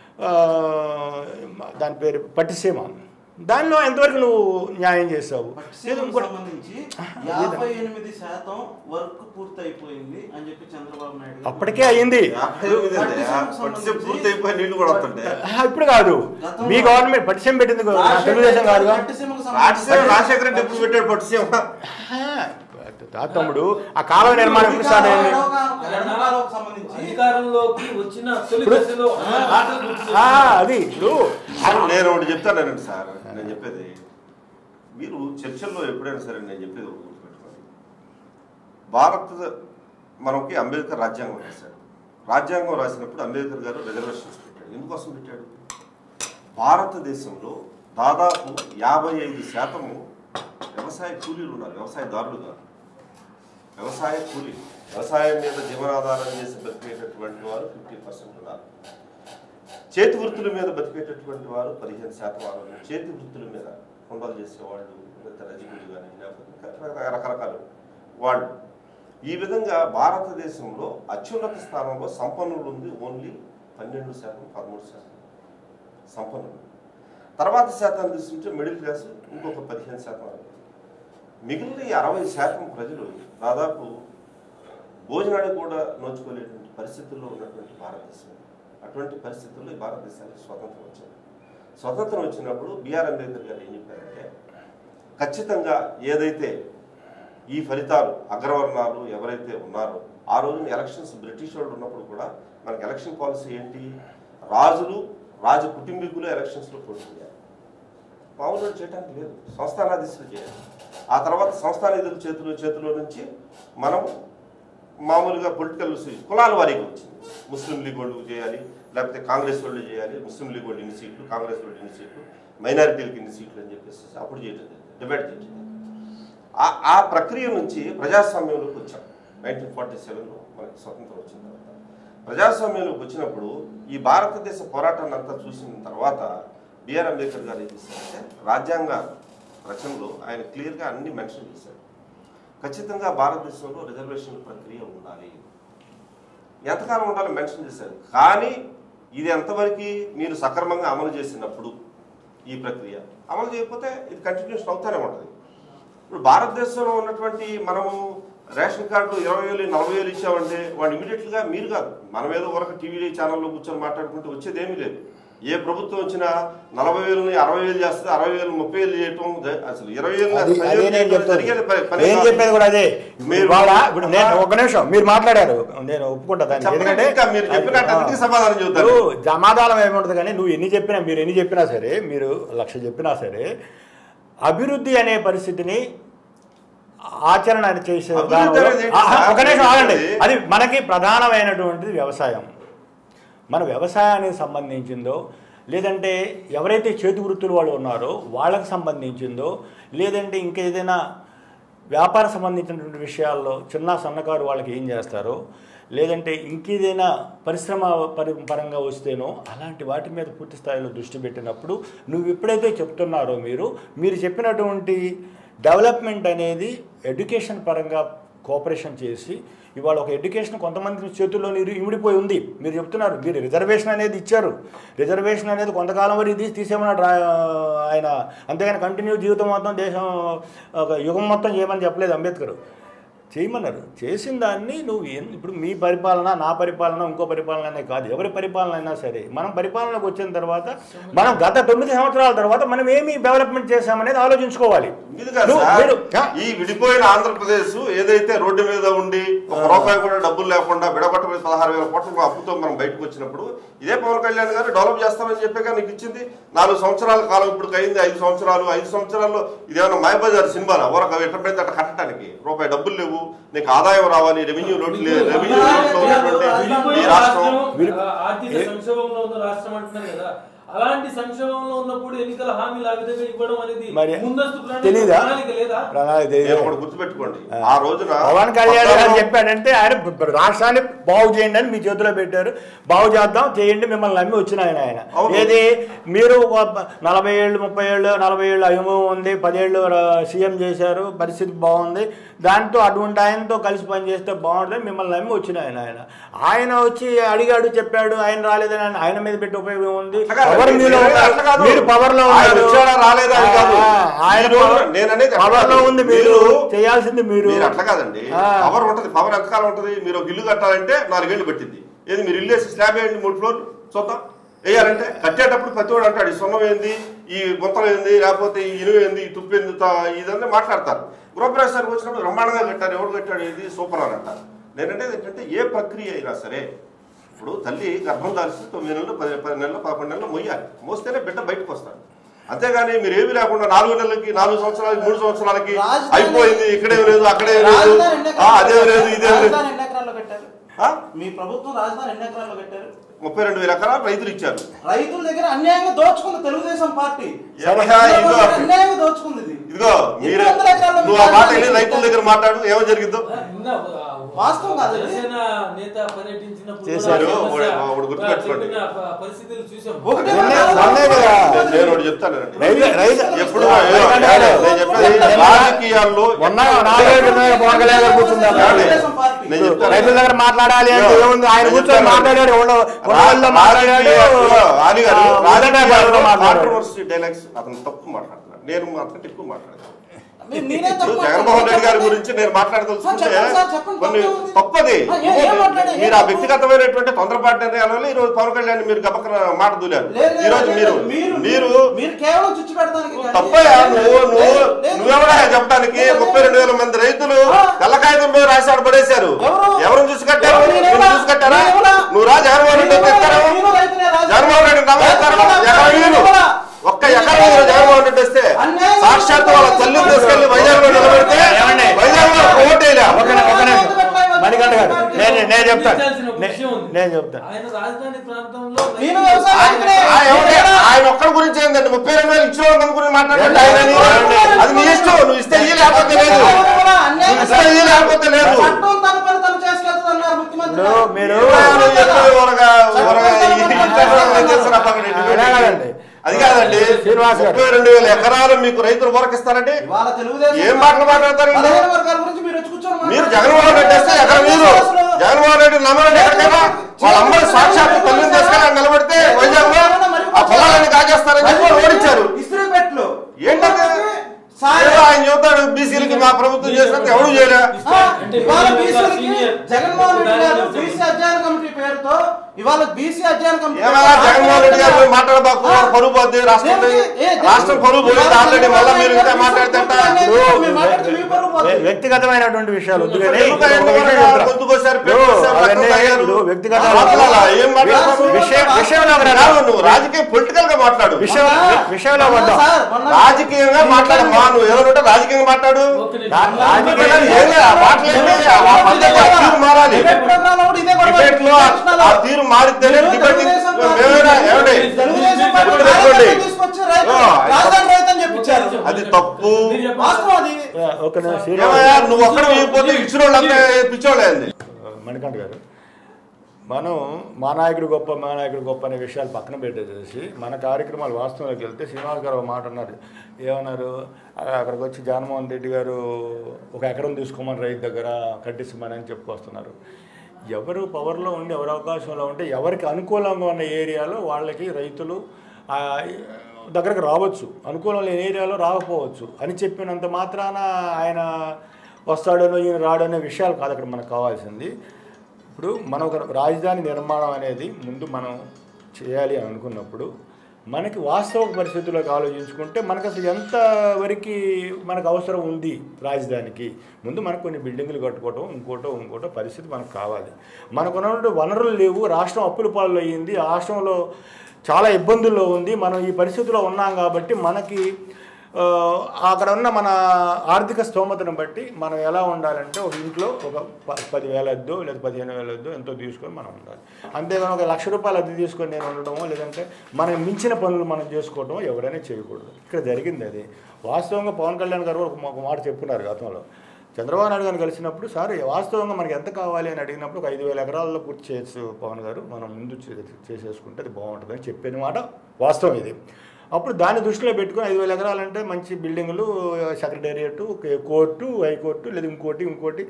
దాని పేరు పట్టిసీమ, దానిలో ఎంతవరకు నువ్వు న్యాయం చేసావు. సంబంధించి యాభై ఎనిమిది శాతం వర్క్ పూర్తి అయిపోయింది అని చెప్పి చంద్రబాబు నాయుడు అప్పటికే అయింది, ఇప్పుడు కాదు. మీ గవర్నమెంట్ పట్టిసీమ పెట్టింది తెలుగుదేశం కాదు. తమ్ముడు ఆ కాలువ నిర్మాణం ఎప్పుడు స్టార్ట్ అయింది? అధికారంలోకి వచ్చిన అది ఇప్పుడు నేను ఒకటి చెప్తానండి సార్, నేను చెప్పేది మీరు చర్చల్లో ఎప్పుడైనా సరే నేను చెప్పేది ఒకటి గుర్తుపెట్టుకోండి. భారత మనకి అంబేద్కర్ రాజ్యాంగం రాశాడు. రాజ్యాంగం రాసినప్పుడు అంబేద్కర్ గారు రిజర్వేషన్స్ పెట్టాడు. ఎందుకోసం పెట్టాడు? భారతదేశంలో దాదాపు యాభై ఐదు శాతము వ్యవసాయ కూలీలు ఉన్నారు, వ్యవసాయదారులు కాదు, వ్యవసాయ కూలీ, వ్యవసాయం మీద జీవనాధారం చేసి బతికేటటువంటి వారు ఫిఫ్టీ పర్సెంట్ ఉన్నారు. చేతి వృత్తుల మీద బతికేటటువంటి వారు పదిహేను శాతం వారు, చేతి వృత్తుల మీద కొండలు చేసేవాళ్ళు, రజకులు కానీ లేకపోతే రకరకాల వాళ్ళు. ఈ విధంగా భారతదేశంలో అత్యున్నత స్థానంలో సంపన్నులు ఉంది ఓన్లీ పన్నెండు శాతం పదమూడు శాతం సంపన్నులు. తర్వాత శాతాన్ని తీసుకుంటే మిడిల్ క్లాస్ ఇంకొక పదిహేను శాతం. మిగిలిన ఈ అరవై శాతం ప్రజలు దాదాపు భోజనానికి కూడా నోచుకోలేటువంటి పరిస్థితుల్లో ఉన్నటువంటి భారతదేశం. అటువంటి పరిస్థితుల్లో ఈ భారతదేశానికి స్వతంత్రం వచ్చింది. స్వతంత్రం వచ్చినప్పుడు బిఆర్ అంబేద్కర్ గారు ఏం చెప్పారంటే, ఖచ్చితంగా ఏదైతే ఈ ఫలితాలు అగ్రవర్ణాలు ఎవరైతే ఉన్నారో ఆ రోజున ఎలక్షన్స్ బ్రిటిష్ వాళ్ళు ఉన్నప్పుడు కూడా మనకి ఎలక్షన్ పాలసీ ఏంటి, రాజులు రాజు కుటుంబీకులు ఎలక్షన్స్లో పోటీ చేయాలి, మామూలు చేయడానికి లేదు, సంస్థానాధీశులు చేయాలి. ఆ తర్వాత సంస్థానాధీశుల చేతులు చేతిలో నుంచి మనం మామూలుగా పొలిటికల్ కులాల వారీగా వచ్చింది. ముస్లిం లీగ్ వాళ్ళు చేయాలి, లేకపోతే కాంగ్రెస్ వాళ్ళు చేయాలి, ముస్లిం లీగ్ వాళ్ళు ఇన్ని సీట్లు, కాంగ్రెస్ వాళ్ళు ఇన్ని సీట్లు, మైనారిటీలకు ఇన్ని సీట్లు అని చెప్పేసి అప్పుడు చేయటం డిబేట్ చేసింది. ఆ ఆ ప్రక్రియ నుంచి ప్రజాస్వామ్యంలోకి వచ్చాం. నైన్టీన్ ఫార్టీ సెవెన్లో మనకి స్వతంత్రం వచ్చిన తర్వాత ప్రజాస్వామ్యంలోకి వచ్చినప్పుడు ఈ భారతదేశ పోరాటాన్ని అంతా చూసిన తర్వాత బిఆర్ అంబేద్కర్ గారు ఏం చేశారంటే, రాజ్యాంగ రచనలో ఆయన క్లియర్గా అన్ని మెన్షన్ చేశారు. ఖచ్చితంగా భారతదేశంలో రిజర్వేషన్ ప్రక్రియ ఉండాలి, ఎంతకాలం ఉండాలో మెన్షన్ చేశారు. కానీ ఇది ఎంతవరకు మీరు సక్రమంగా అమలు చేసినప్పుడు ఈ ప్రక్రియ అమలు చేయకపోతే ఇది కంటిన్యూషన్ అవుతానే ఉంటుంది. ఇప్పుడు భారతదేశంలో ఉన్నటువంటి మనము రేషన్ కార్డు ఇరవై వేలు నలభై వేలు ఇచ్చామంటే వాడు ఇమీడియట్గా మీరు కాదు, మనం ఏదో వరకు టీవీ ఛానల్లో కూర్చొని మాట్లాడుకుంటే వచ్చేది ఏమీ లేదు. ఏ ప్రభుత్వం వచ్చినా నలభై వేలని అరవై వేలు చేస్తుంది, అరవై వేలు ముప్పై వేలు చేయటం అసలు ఇరవై వేలు చెప్పేది కూడా అదే. ఒక నిమిషం మీరు మాట్లాడారు, నేను ఒప్పుకుంటా. ఎందుకంటే మీరు చెప్పినట్టు సమాధానం చెబుతారు. సమాధానం ఏముంటుంది కానీ నువ్వు ఎన్ని చెప్పినా మీరు ఎన్ని చెప్పినా సరే, మీరు లక్ష చెప్పినా సరే అభివృద్ధి అనే పరిస్థితిని ఆచరణ చేసే ఒక నిమిషం ఆగండి. అది మనకి ప్రధానమైనటువంటిది వ్యవసాయం. మన వ్యవసాయానికి సంబంధించిందో లేదంటే ఎవరైతే చేతి వృత్తులు వాళ్ళు ఉన్నారో వాళ్ళకి సంబంధించిందో లేదంటే ఇంకేదైనా వ్యాపార సంబంధించినటువంటి విషయాల్లో చిన్న సన్నకారు వాళ్ళకి ఏం చేస్తారో లేదంటే ఇంకేదైనా పరిశ్రమ పరి పరంగా వస్తేనో అలాంటి వాటి మీద పూర్తి స్థాయిలో దృష్టి పెట్టినప్పుడు నువ్వు ఎప్పుడైతే చెప్తున్నారో మీరు మీరు చెప్పినటువంటి డెవలప్మెంట్ అనేది ఎడ్యుకేషన్ పరంగా కోఆపరేషన్ చేసి ఇవాళ ఒక ఎడ్యుకేషన్ కొంతమంది చేతుల్లో నీరు ఇమిడిపోయి ఉంది. మీరు చెప్తున్నారు మీరు రిజర్వేషన్ అనేది ఇచ్చారు, రిజర్వేషన్ అనేది కొంతకాలం వరకు ఇది తీసేమన్నాడు ఆయన, అంతేగాని కంటిన్యూ జీవితం మొత్తం దేశం ఒక యుగం మొత్తం చేయమని చెప్పలేదు అంబేద్కర్. చేయమన్నారు. చేసిన దాన్ని నువ్వు ఇప్పుడు మీ పరిపాలన నా పరిపాలన ఇంకో పరిపాలన అనే కాదు, ఎవరి పరిపాలన అయినా సరే మనం పరిపాలనకు వచ్చిన తర్వాత మనం గత తొమ్మిది సంవత్సరాల తర్వాత మనం ఏమి డెవలప్మెంట్ చేశామనేది ఆలోచించుకోవాలి. ఈ విడిపోయిన ఆంధ్రప్రదేశ్ ఏదైతే రోడ్డు మీద ఉండి ఒక రూపాయి కూడా డబ్బులు లేకుండా విడగొట్ట మీద పదహారు వేల కోట్ల అప్పుతో మనం బయటకు వచ్చినప్పుడు ఇదే పవన్ కళ్యాణ్ గారు డెవలప్ చేస్తామని చెప్పాక నీకు ఇచ్చింది నాలుగు సంవత్సరాల కాలం, ఇప్పుడు అయింది ఐదు సంవత్సరాలు ఐదు సంవత్సరాల్లో ఇదేమన్నా మాయబజార్ సినిమానా ఊరక ఎట్టబడితే అట్ట కట్టడానికి రూపాయి డబ్బులు లేవు, నీకు ఆదాయం రావాలి, రెవెన్యూ లోటు లేదు, రెవెన్యూ ఆర్థిక సంక్షోభంలో ఉన్న రాష్ట్రం అంటున్నారు కదా, అలాంటి సంక్షోభంలో ఉన్నప్పుడు ఎన్నికల హామీలు ఆ విధంగా ఇవ్వడం అనేది ముందస్తు ప్రణాళిక లేదా? గుర్తుపెట్టుకోండి, ఆ రోజున పవన్ కళ్యాణ్ గారు చెప్పాడంటే ఆయన రాష్ట్రాన్ని బాగు చేయండి అని మీ చేతిలో పెట్టారు, బాగు చేద్దాం చేయండి మిమ్మల్ని నమ్మి వచ్చిన ఆయన ఆయన ఏది మీరు నలభై ఏళ్ళు ముప్పై ఏళ్ళు నలభై ఏళ్ళు అనుభవం ఉంది, పదేళ్ళు సీఎం చేశారు, పరిస్థితి బాగుంది, దాంతో అటువంటి ఆయనతో కలిసి పనిచేస్తే బాగుంటుంది మిమ్మల్ని నమ్మి వచ్చిన ఆయన ఆయన ఆయన వచ్చి అడిగాడు చెప్పాడు, ఆయన రాలేదని ఆయన మీద పెట్టి ఉపయోగం ఉంది. మీరు పవర్ లో పవర్ లో ఉంది, మీరు చేయాల్సింది మీరు అట్లా కాదండి. పవర్ ఉంటది, పవర్ ఎంతకాలం ఉంటది? మీరు ఒక ఇల్లు కట్టాలంటే నాలుగేళ్లు పట్టింది. ఏది మీరు ఇల్లు వేసి స్లాబ్ వేయండి మూడు ఫ్లోర్ చూద్దాం వేయాలంటే కట్టేటప్పుడు ప్రతి వాడు అంటాడు ఈ సొన్నం ఏంది, ఈ గుంతలు ఏంది, లేకపోతే ఈ ఇనువు ఏంది, ఈ తుప్పు ఏంది, ఇదంతా మాట్లాడతారు. గృహప్రవేశానికి వచ్చినప్పుడు బ్రహ్మాండంగా కట్టారు, ఎవరు కట్టాడు ఇది సూపర్ అని అంటారు. నేనంటే ఏంటంటే ఏ ప్రక్రియ అయినా సరే ఇప్పుడు తల్లి గర్భం దాల్చి తొమ్మిది నెలలు పది పది నెలలు పదకొండు నెలలు మొయ్యాలి, మోస్తేనే బిడ్డ బయటకు వస్తాడు. అంతేగాని మీరు ఏమి లేకుండా నాలుగు నెలలకి నాలుగు సంవత్సరాలకి మూడు సంవత్సరాలకి అయిపోయింది, ఇక్కడే లేదు అక్కడే లేదు అదే లేదు ఇదే లేదు. మీ ప్రభుత్వం రాజధాని ఎన్ని ఎకరాల్లో పెట్టారు? ముప్పై రెండు వేల ఎకరాలు రైతులు ఇచ్చారు. రైతుల దగ్గర అన్యాయంగా దోచుకుంది తెలుగుదేశం పార్టీ, అన్యాయంగా దోచుకుంది. ఇదిగో మీరు నువ్వు ఆ మాట వెళ్ళి రైతుల దగ్గర మాట్లాడు ఏమో జరిగిందో వాస్తవం కాదు. నేత పర్యటించినప్పుడు గుర్తుపెట్టుకోండి, చెప్తాను ఎప్పుడు రాజకీయాల్లో రైతుల దగ్గర మాట్లాడాలి అంటే ఏముంది, ఆయన కూర్చొని మాట్లాడాడు డైలాగ్స్ అతను తప్పు మాట్లాడుతున్నాడు, నేను అంతకంటే ఎక్కువ మాట్లాడతాను. జగన్మోహన్ రెడ్డి గారి గురించి నేను మాట్లాడదలుచుకుంటే కొన్ని తప్పది. మీరు ఆ వ్యక్తిగతమైనటువంటి తొందరపాటు నిర్ణయాలలో ఈ రోజు పవన్ కళ్యాణ్ మీరు గబక్కన మాట దూలారు. ఈ రోజు మీరు మీరు తప్పయా నువ్వు నువ్వు నువ్వెవడా చెప్పడానికి? ముప్పై రెండు వేల మంది రైతులు తెల్లకాయతం మీద రాశాడు పడేశారు. ఎవరిని చూసి కట్టారు? చూసి కట్టారా? నువ్వు రా జగన్మోహన్ రెడ్డి తెస్తారు, జగన్మోహన్ రెడ్డి ఎకరా ఒక్క ఎకరా జగన్మోహన్ రెడ్డి వస్తే సాక్షాత్ వాళ్ళ తల్లి తీసుకెళ్లి వైజాగ్ లో నిలబెడితే వైజాగ్ లో ఓటేలా మణికంఠ గారు నేను చెప్తాను నేను చెప్తాను ఆయన ఒక్కడి గురించి ఏంటంటే ముప్పై రెండు వేలు ఇచ్చిన వాళ్ళ గురించి మాట్లాడండి. అది నీ ఇష్టం, నువ్వు ఇస్తే ఈ లేకపోతే లేదు, నువ్వు ఇస్తే ఈ లేకపోతే లేదు. మీరు అది కాదండి, ముప్పై రెండు వేల ఎకరాలు మీకు రైతులు వరకిస్తారండి. ఏం మాటలు మాట్లాడతారండి? మీరు జగన్మోహన్ రెడ్డి వస్తే ఎక్కడ మీరు జగన్మోహన్ రెడ్డి నమ్మరండి ఎక్కడికైనా వాళ్ళ అమ్మాయి సాక్షాత్ తల్లిని తీసుకెళ్ళి నిలబెడితే వైజాగ్ లో ఆ పొలాన్ని కాజేస్తారని చెప్పి ఓడించారు. ఏంటంటే ఆయన చెబుతాడు బీసీలు మా ప్రభుత్వం చేసినంత ఎవరు చేయలే. జగన్మోహన్ రెడ్డి గారు బీసీ అధ్యయన కమిటీ పేరుతో ఇవాళ బీసీ అధ్యయన కమిటీ జగన్మోహన్ రెడ్డి గారు మాట్లాడబాకు, పరువు పోద్ది, రాష్ట్రం రాష్ట్రం పరువు పోయింది ఆల్రెడీ. మళ్ళీ మీరు ఇంకా మాట్లాడితే వ్యక్తిగతమైనటువంటి విషయాలు రాజకీయ పొలిటికల్ గా మాట్లాడు, విషయంలో రాజకీయంగా మాట్లాడమ్మా. నువ్వు ఎవరుంటే రాజకీయంగా మాట్లాడు. మారాలి, ఆ తీరు మారితేనే అది తప్పు. నువ్వు ఒక్కడ పోతే ఇచ్చిన పిచ్చోళ్ళేంది. మణికంఠ గారు, మనం మా నాయకుడు గొప్ప మా నాయకుడు గొప్ప అనే విషయాలు పక్కన పెట్టేసేసి మన కార్యక్రమాలు వాస్తవంలోకి వెళ్తే శ్రీనివాస్ గారు ఒక మాట అన్నారు. ఏమన్నారు? అక్కడికి వచ్చి జగన్మోహన్ రెడ్డి గారు ఒక ఎకరం తీసుకోమని రైతు దగ్గర కట్టిస్తామని అని చెప్పుకొస్తున్నారు. ఎవరు పవర్లో ఉండి ఎవరు అవకాశంలో ఉంటే ఎవరికి అనుకూలంగా ఉన్న ఏరియాలో వాళ్ళకి రైతులు దగ్గరకు రావచ్చు, అనుకూలం లేని ఏరియాలో రాకపోవచ్చు అని చెప్పినంత మాత్రాన ఆయన వస్తాడనో ఈయన రాడనే విషయాలు కాదు అక్కడ మనకు కావాల్సింది. ఇప్పుడు మనం ఒక రాజధాని నిర్మాణం అనేది ముందు మనం చేయాలి అని అనుకున్నప్పుడు మనకి వాస్తవ పరిస్థితుల్లోకి ఆలోచించుకుంటే మనకు అసలు ఎంతవరకు మనకు అవసరం ఉంది రాజధానికి. ముందు మనకు కొన్ని బిల్డింగులు కట్టుకోవటం, ఇంకోటో ఇంకోటో పరిస్థితి మనకు కావాలి. మనకు ఉన్నటువంటి వనరులు లేవు, రాష్ట్రం అప్పుల పాలు అయ్యింది, రాష్ట్రంలో చాలా ఇబ్బందుల్లో ఉంది. మనం ఈ పరిస్థితిలో ఉన్నాం కాబట్టి మనకి అక్కడ ఉన్న మన ఆర్థిక స్తోమతను బట్టి మనం ఎలా ఉండాలంటే ఒక ఇంట్లో ఒక పదివేల అద్దో లేదా పదిహేను వేల అద్దో ఎంతో తీసుకొని మనం ఉండాలి. అంతేగాని ఒక లక్ష రూపాయలు అద్దె తీసుకొని నేను ఉండటమో లేదంటే మనం మించిన పనులు మనం చేసుకోవటమో ఎవరైనా చేయకూడదు. ఇక్కడ జరిగింది అది. వాస్తవంగా పవన్ కళ్యాణ్ గారు ఒక మాట చెప్పుకున్నారు గతంలో. చంద్రబాబు నాయుడు గారిని కలిసినప్పుడు, సార్ వాస్తవంగా మనకి ఎంత కావాలి అని అడిగినప్పుడు ఒక ఐదు వేల ఎకరాల్లో పూర్తి చేయొచ్చు పవన్ గారు, మనం ముందు చేసేసుకుంటే అది బాగుంటుందని చెప్పిన మాట వాస్తవం ఇది. అప్పుడు దాన్ని దృష్టిలో పెట్టుకుని ఐదు వేల ఎకరాలంటే మంచి బిల్డింగులు, సెక్రటేరియట్, కోర్టు, హైకోర్టు లేదా ఇంకోటి ఇంకోటి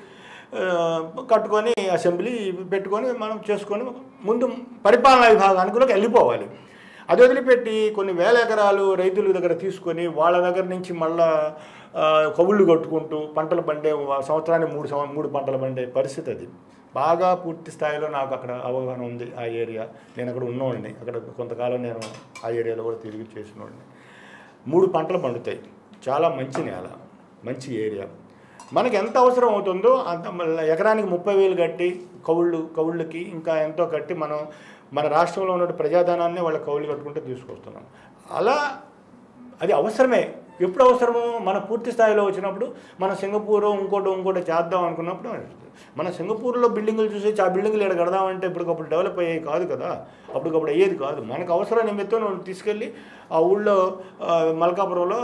కట్టుకొని అసెంబ్లీ పెట్టుకొని మనం చేసుకొని ముందు పరిపాలనా విభాగానికి వెళ్ళిపోవాలి. అది వదిలిపెట్టి కొన్ని వేల ఎకరాలు రైతుల దగ్గర తీసుకొని వాళ్ళ దగ్గర నుంచి మళ్ళా కవుళ్ళు కట్టుకుంటూ పంటలు పండే సంవత్సరానికి మూడు మూడు పంటలు పండే పరిస్థితి అది. బాగా పూర్తి స్థాయిలో నాకు అక్కడ అవగాహన ఉంది. ఆ ఏరియా నేను అక్కడ ఉన్నవాడిని, అక్కడ కొంతకాలం నేను ఆ ఏరియాలో కూడా తిరిగి చేసినవాడిని. మూడు పంటలు పండుతాయి, చాలా మంచి నేల, మంచి ఏరియా. మనకి ఎంత అవసరం అవుతుందో అంత ఎకరానికి ముప్పై వేలు కట్టి కవుళ్ళు కవుళ్ళకి ఇంకా ఎంతో కట్టి మనం మన రాష్ట్రంలో ఉన్న ప్రజాధనాన్ని వాళ్ళ కవులు కట్టుకుంటే తీసుకొస్తున్నాం. అలా అది అవసరమే. ఎప్పుడు అవసరమో మన పూర్తి స్థాయిలో వచ్చినప్పుడు మన సింగపూర్ ఇంకోటి ఇంకోటి చేద్దాం అనుకున్నప్పుడు మన సింగపూర్లో బిల్డింగులు చూసి ఆ బిల్డింగులు ఇక్కడ కడదామంటే ఇప్పటికప్పుడు డెవలప్ అయ్యేవి కాదు కదా, అప్పటికప్పుడు అయ్యేది కాదు. మనకు అవసరం నిమిత్తం నువ్వు తీసుకెళ్ళి ఆ ఊళ్ళో మల్కాపురంలో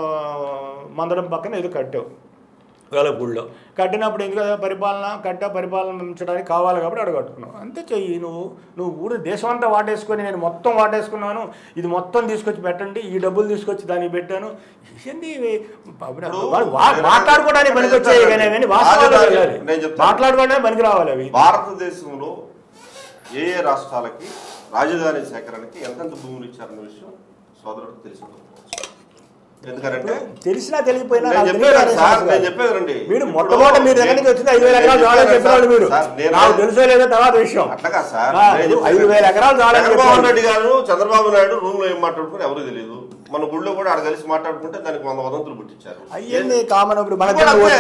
మందడం పక్కన ఏదో కట్టావు వేలపూడిలో. కట్టినప్పుడు ఎందుకు పరిపాలన కట్ట పరిపాలనించడానికి కావాలి కాబట్టి అక్కడ కట్టుకున్నావు. అంతే చెయ్యి. నువ్వు నువ్వు ఊరు దేశం అంతా వాటేసుకొని నేను మొత్తం వాటేసుకున్నాను, ఇది మొత్తం తీసుకొచ్చి పెట్టండి, ఈ డబ్బులు తీసుకొచ్చి దానికి పెట్టాను, ఏంటి మాట్లాడుకోవడానికి పనికి వచ్చాయి కానీ మాట్లాడుకోవడానికి పనికి రావాలి. అవి భారతదేశంలో ఏ ఏ రాష్ట్రాలకి రాజధాని సేకరణకి ఎంతెంత భూములు ఇచ్చారన్న విషయం సోదరుడు తెలుసు. ఎందుకంటే తెలిసినా తెలియపోయినా చెప్పేదండి, మీరు మొట్టమొదటి మీరు దగ్గర నుంచి వచ్చింది ఐదు వేల ఎకరాలు చాలని చెప్పినాడు. మీరు నాకు తెలుసో లేదో తర్వాత విషయం. అట్లాగా సార్, ఐదు వేల ఎకరాలు చాలని జగన్మోహన్ రెడ్డి గారు చంద్రబాబు నాయుడు రూమ్ లో ఏం మాట్లాడుకుని ఎవరు తెలియదు. మన గుళ్ళో కూడా ఆడ కలిసి మాట్లాడుకుంటే దానికి వంద వదంతులు పుట్టించారు. అయ్యింది కామన్. ఇప్పుడు మన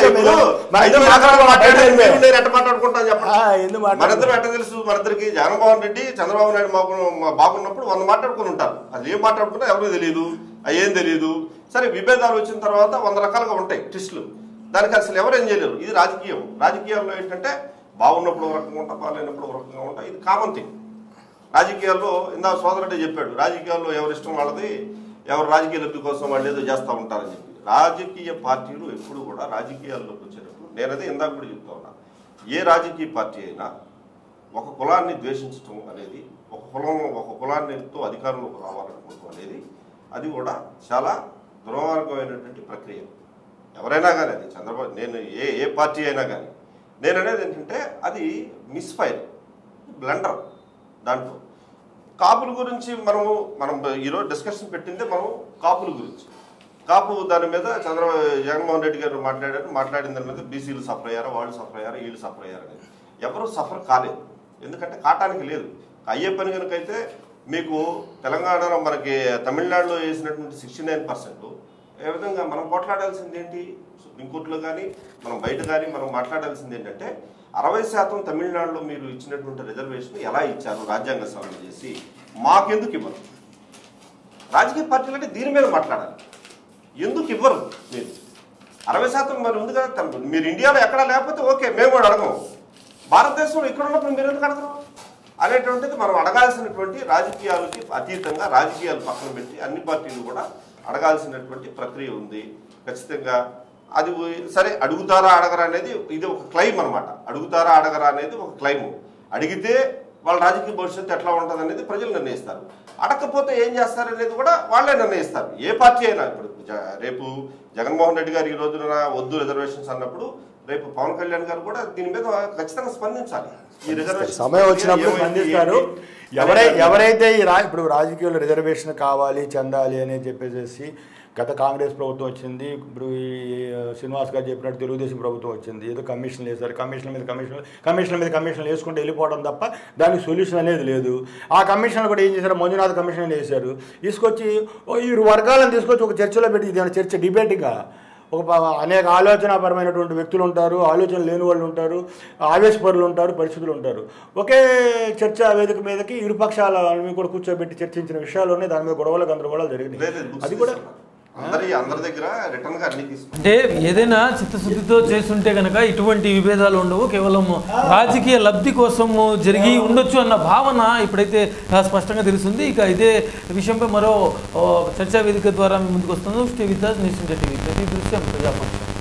మాట్లాడుకుంటాను చెప్పండి, మనిద్దరు ఎట్ట తెలుసు? మనిద్దరికి జగన్మోహన్ రెడ్డి చంద్రబాబు నాయుడు మాకు బాగున్నప్పుడు వంద మాట్లాడుకుని ఉంటారు. అది ఏం మాట్లాడుకుంటే ఎవరు తెలియదు, అయ్యేం తెలియదు. సరే, విభేదాలు వచ్చిన తర్వాత వంద రకాలుగా ఉంటాయి ట్విస్టులు, దానికి అసలు ఎవరు ఏం చేయలేరు. ఇది రాజకీయం. రాజకీయాల్లో ఏంటంటే బాగున్నప్పుడు ఒక రకంగా ఉంటా, బాగాలేనప్పుడు ఒక రకంగా ఉంటా. ఇది కామన్ థింగ్ రాజకీయాల్లో. ఇందాక సోదరుడే చెప్పాడు, రాజకీయాల్లో ఎవరి ఇష్టం వాళ్ళది, ఎవరు రాజకీయ లబ్ధి కోసం వాళ్ళు ఏదో చేస్తూ ఉంటారని చెప్పి. రాజకీయ పార్టీలు ఎప్పుడు కూడా రాజకీయాల్లోకి వచ్చేటప్పుడు నేనదే ఇందాక కూడా చెప్తా ఉన్నా, ఏ రాజకీయ పార్టీ అయినా ఒక కులాన్ని ద్వేషించడం అనేది, ఒక కులం ఒక కులాన్నితో అధికారంలోకి రావాలనుకోవడం అనేది అది కూడా చాలా దుర్మార్గమైనటువంటి ప్రక్రియ. ఎవరైనా కానీ, అది చంద్రబాబు నేను ఏ ఏ పార్టీ అయినా కానీ నేను అనేది ఏంటంటే అది మిస్ఫైర్, బ్లండర్. దాంట్లో కాపుల గురించి మనము మనం ఈరోజు డిస్కషన్ పెట్టిందే మనం కాపుల గురించి. కాపు దాని మీద చంద్ర జగన్మోహన్ రెడ్డి గారు మాట్లాడారు. మాట్లాడిన దాని మీద బీసీలు సఫర్ అయ్యారు, వాళ్ళు సఫర్ అయ్యారు, వీళ్ళు సఫర్ అయ్యారు అనేది ఎవరు సఫర్ కాలేదు. ఎందుకంటే కాటానికి లేదు. అయ్యే పని కనుకైతే మీకు తెలంగాణలో మనకి తమిళనాడులో వేసినటువంటి సిక్స్టీ నైన్ పర్సెంట్ ఏ విధంగా మనం పోట్లాడాల్సింది ఏంటి? సుప్రీంకోర్టులో కానీ మనం బయట కానీ మనం మాట్లాడాల్సింది ఏంటంటే అరవై శాతం తమిళనాడులో మీరు ఇచ్చినటువంటి రిజర్వేషన్ ఎలా ఇచ్చారు రాజ్యాంగ సవరణ చేసి, మాకెందుకు ఇవ్వరు? రాజకీయ పార్టీలు అంటే దీని మీద మాట్లాడాలి. ఎందుకు ఇవ్వరు మీరు? అరవై శాతం మరి ఉంది కదా, మీరు ఇండియాలో ఎక్కడా లేకపోతే ఓకే, మేము కూడా అడగము. భారతదేశంలో ఇక్కడ ఉన్నప్పుడు మీరు ఎందుకు అడగరు అనేటువంటిది మనం అడగాల్సినటువంటి రాజకీయాలకి అతీతంగా రాజకీయాలు పక్కన పెట్టి అన్ని పార్టీలు కూడా అడగాల్సినటువంటి ప్రక్రియ ఉంది ఖచ్చితంగా. అది సరే అడుగుతారా అడగరా అనేది ఇది ఒక క్లైమ్ అనమాట. అడుగుతారా అడగరా అనేది ఒక క్లైమ్. అడిగితే వాళ్ళ రాజకీయ భవిష్యత్తు ఎట్లా ఉంటుంది అనేది ప్రజలు నిర్ణయిస్తారు. అడగకపోతే ఏం చేస్తారనేది కూడా వాళ్ళే నిర్ణయిస్తారు. ఏ పార్టీ అయినా. ఇప్పుడు రేపు జగన్మోహన్ రెడ్డి గారు ఈ రోజున వద్దు రిజర్వేషన్స్ అన్నప్పుడు రేపు పవన్ కళ్యాణ్ గారు కూడా దీని మీద ఖచ్చితంగా స్పందించాలి. ఈ రిజర్వేషన్ సమయం వచ్చినప్పుడు స్పందిస్తారు. ఎవరై ఎవరైతే ఈ రా ఇప్పుడు రాజకీయాల్లో రిజర్వేషన్ కావాలి చెందాలి అని చెప్పేసి గత కాంగ్రెస్ ప్రభుత్వం వచ్చింది, ఇప్పుడు ఈ శ్రీనివాస్ గారు చెప్పినట్టు తెలుగుదేశం ప్రభుత్వం వచ్చింది. ఏదో కమిషన్లు వేశారు, కమిషన్ల మీద కమిషన్లు కమిషన్ల మీద కమిషన్లు వేసుకుంటూ వెళ్ళిపోవడం తప్ప దానికి సొల్యూషన్ అనేది లేదు. ఆ కమిషన్లు కూడా ఏం చేశారు, మంజునాథ్ కమిషన్ వేశారు. తీసుకొచ్చి ఇరు వర్గాలను తీసుకొచ్చి ఒక చర్చలో పెట్టి ఇది చర్చ డిబేట్గా ఒక అనేక ఆలోచనాపరమైనటువంటి వ్యక్తులు ఉంటారు, ఆలోచన లేని వాళ్ళు ఉంటారు, ఆవేశపరులు ఉంటారు, పరిస్థితులు ఉంటారు. ఒకే చర్చా వేదిక మీదకి ఇరుపక్షాల కూడా కూర్చోబెట్టి చర్చించిన విషయాలు ఉన్నాయి. దాని మీద గొడవలు గందరగోళాలు జరిగినాయి. అది కూడా అంటే ఏదైనా చిత్తశుద్ధితో చేస్తుంటే కనుక ఇటువంటి విభేదాలు ఉండవు, కేవలం రాజకీయ లబ్ధి కోసం జరిగి ఉండొచ్చు అన్న భావన ఇప్పుడైతే స్పష్టంగా తెలుస్తుంది. ఇక ఇదే విషయంపై మరో చర్చా వేదిక ద్వారా ముందుకు వస్తున్నాం. టీవీ న్యూస్ ఇండియా టీవీ ప్రతి దృశ్యం ప్రజాపక్షం.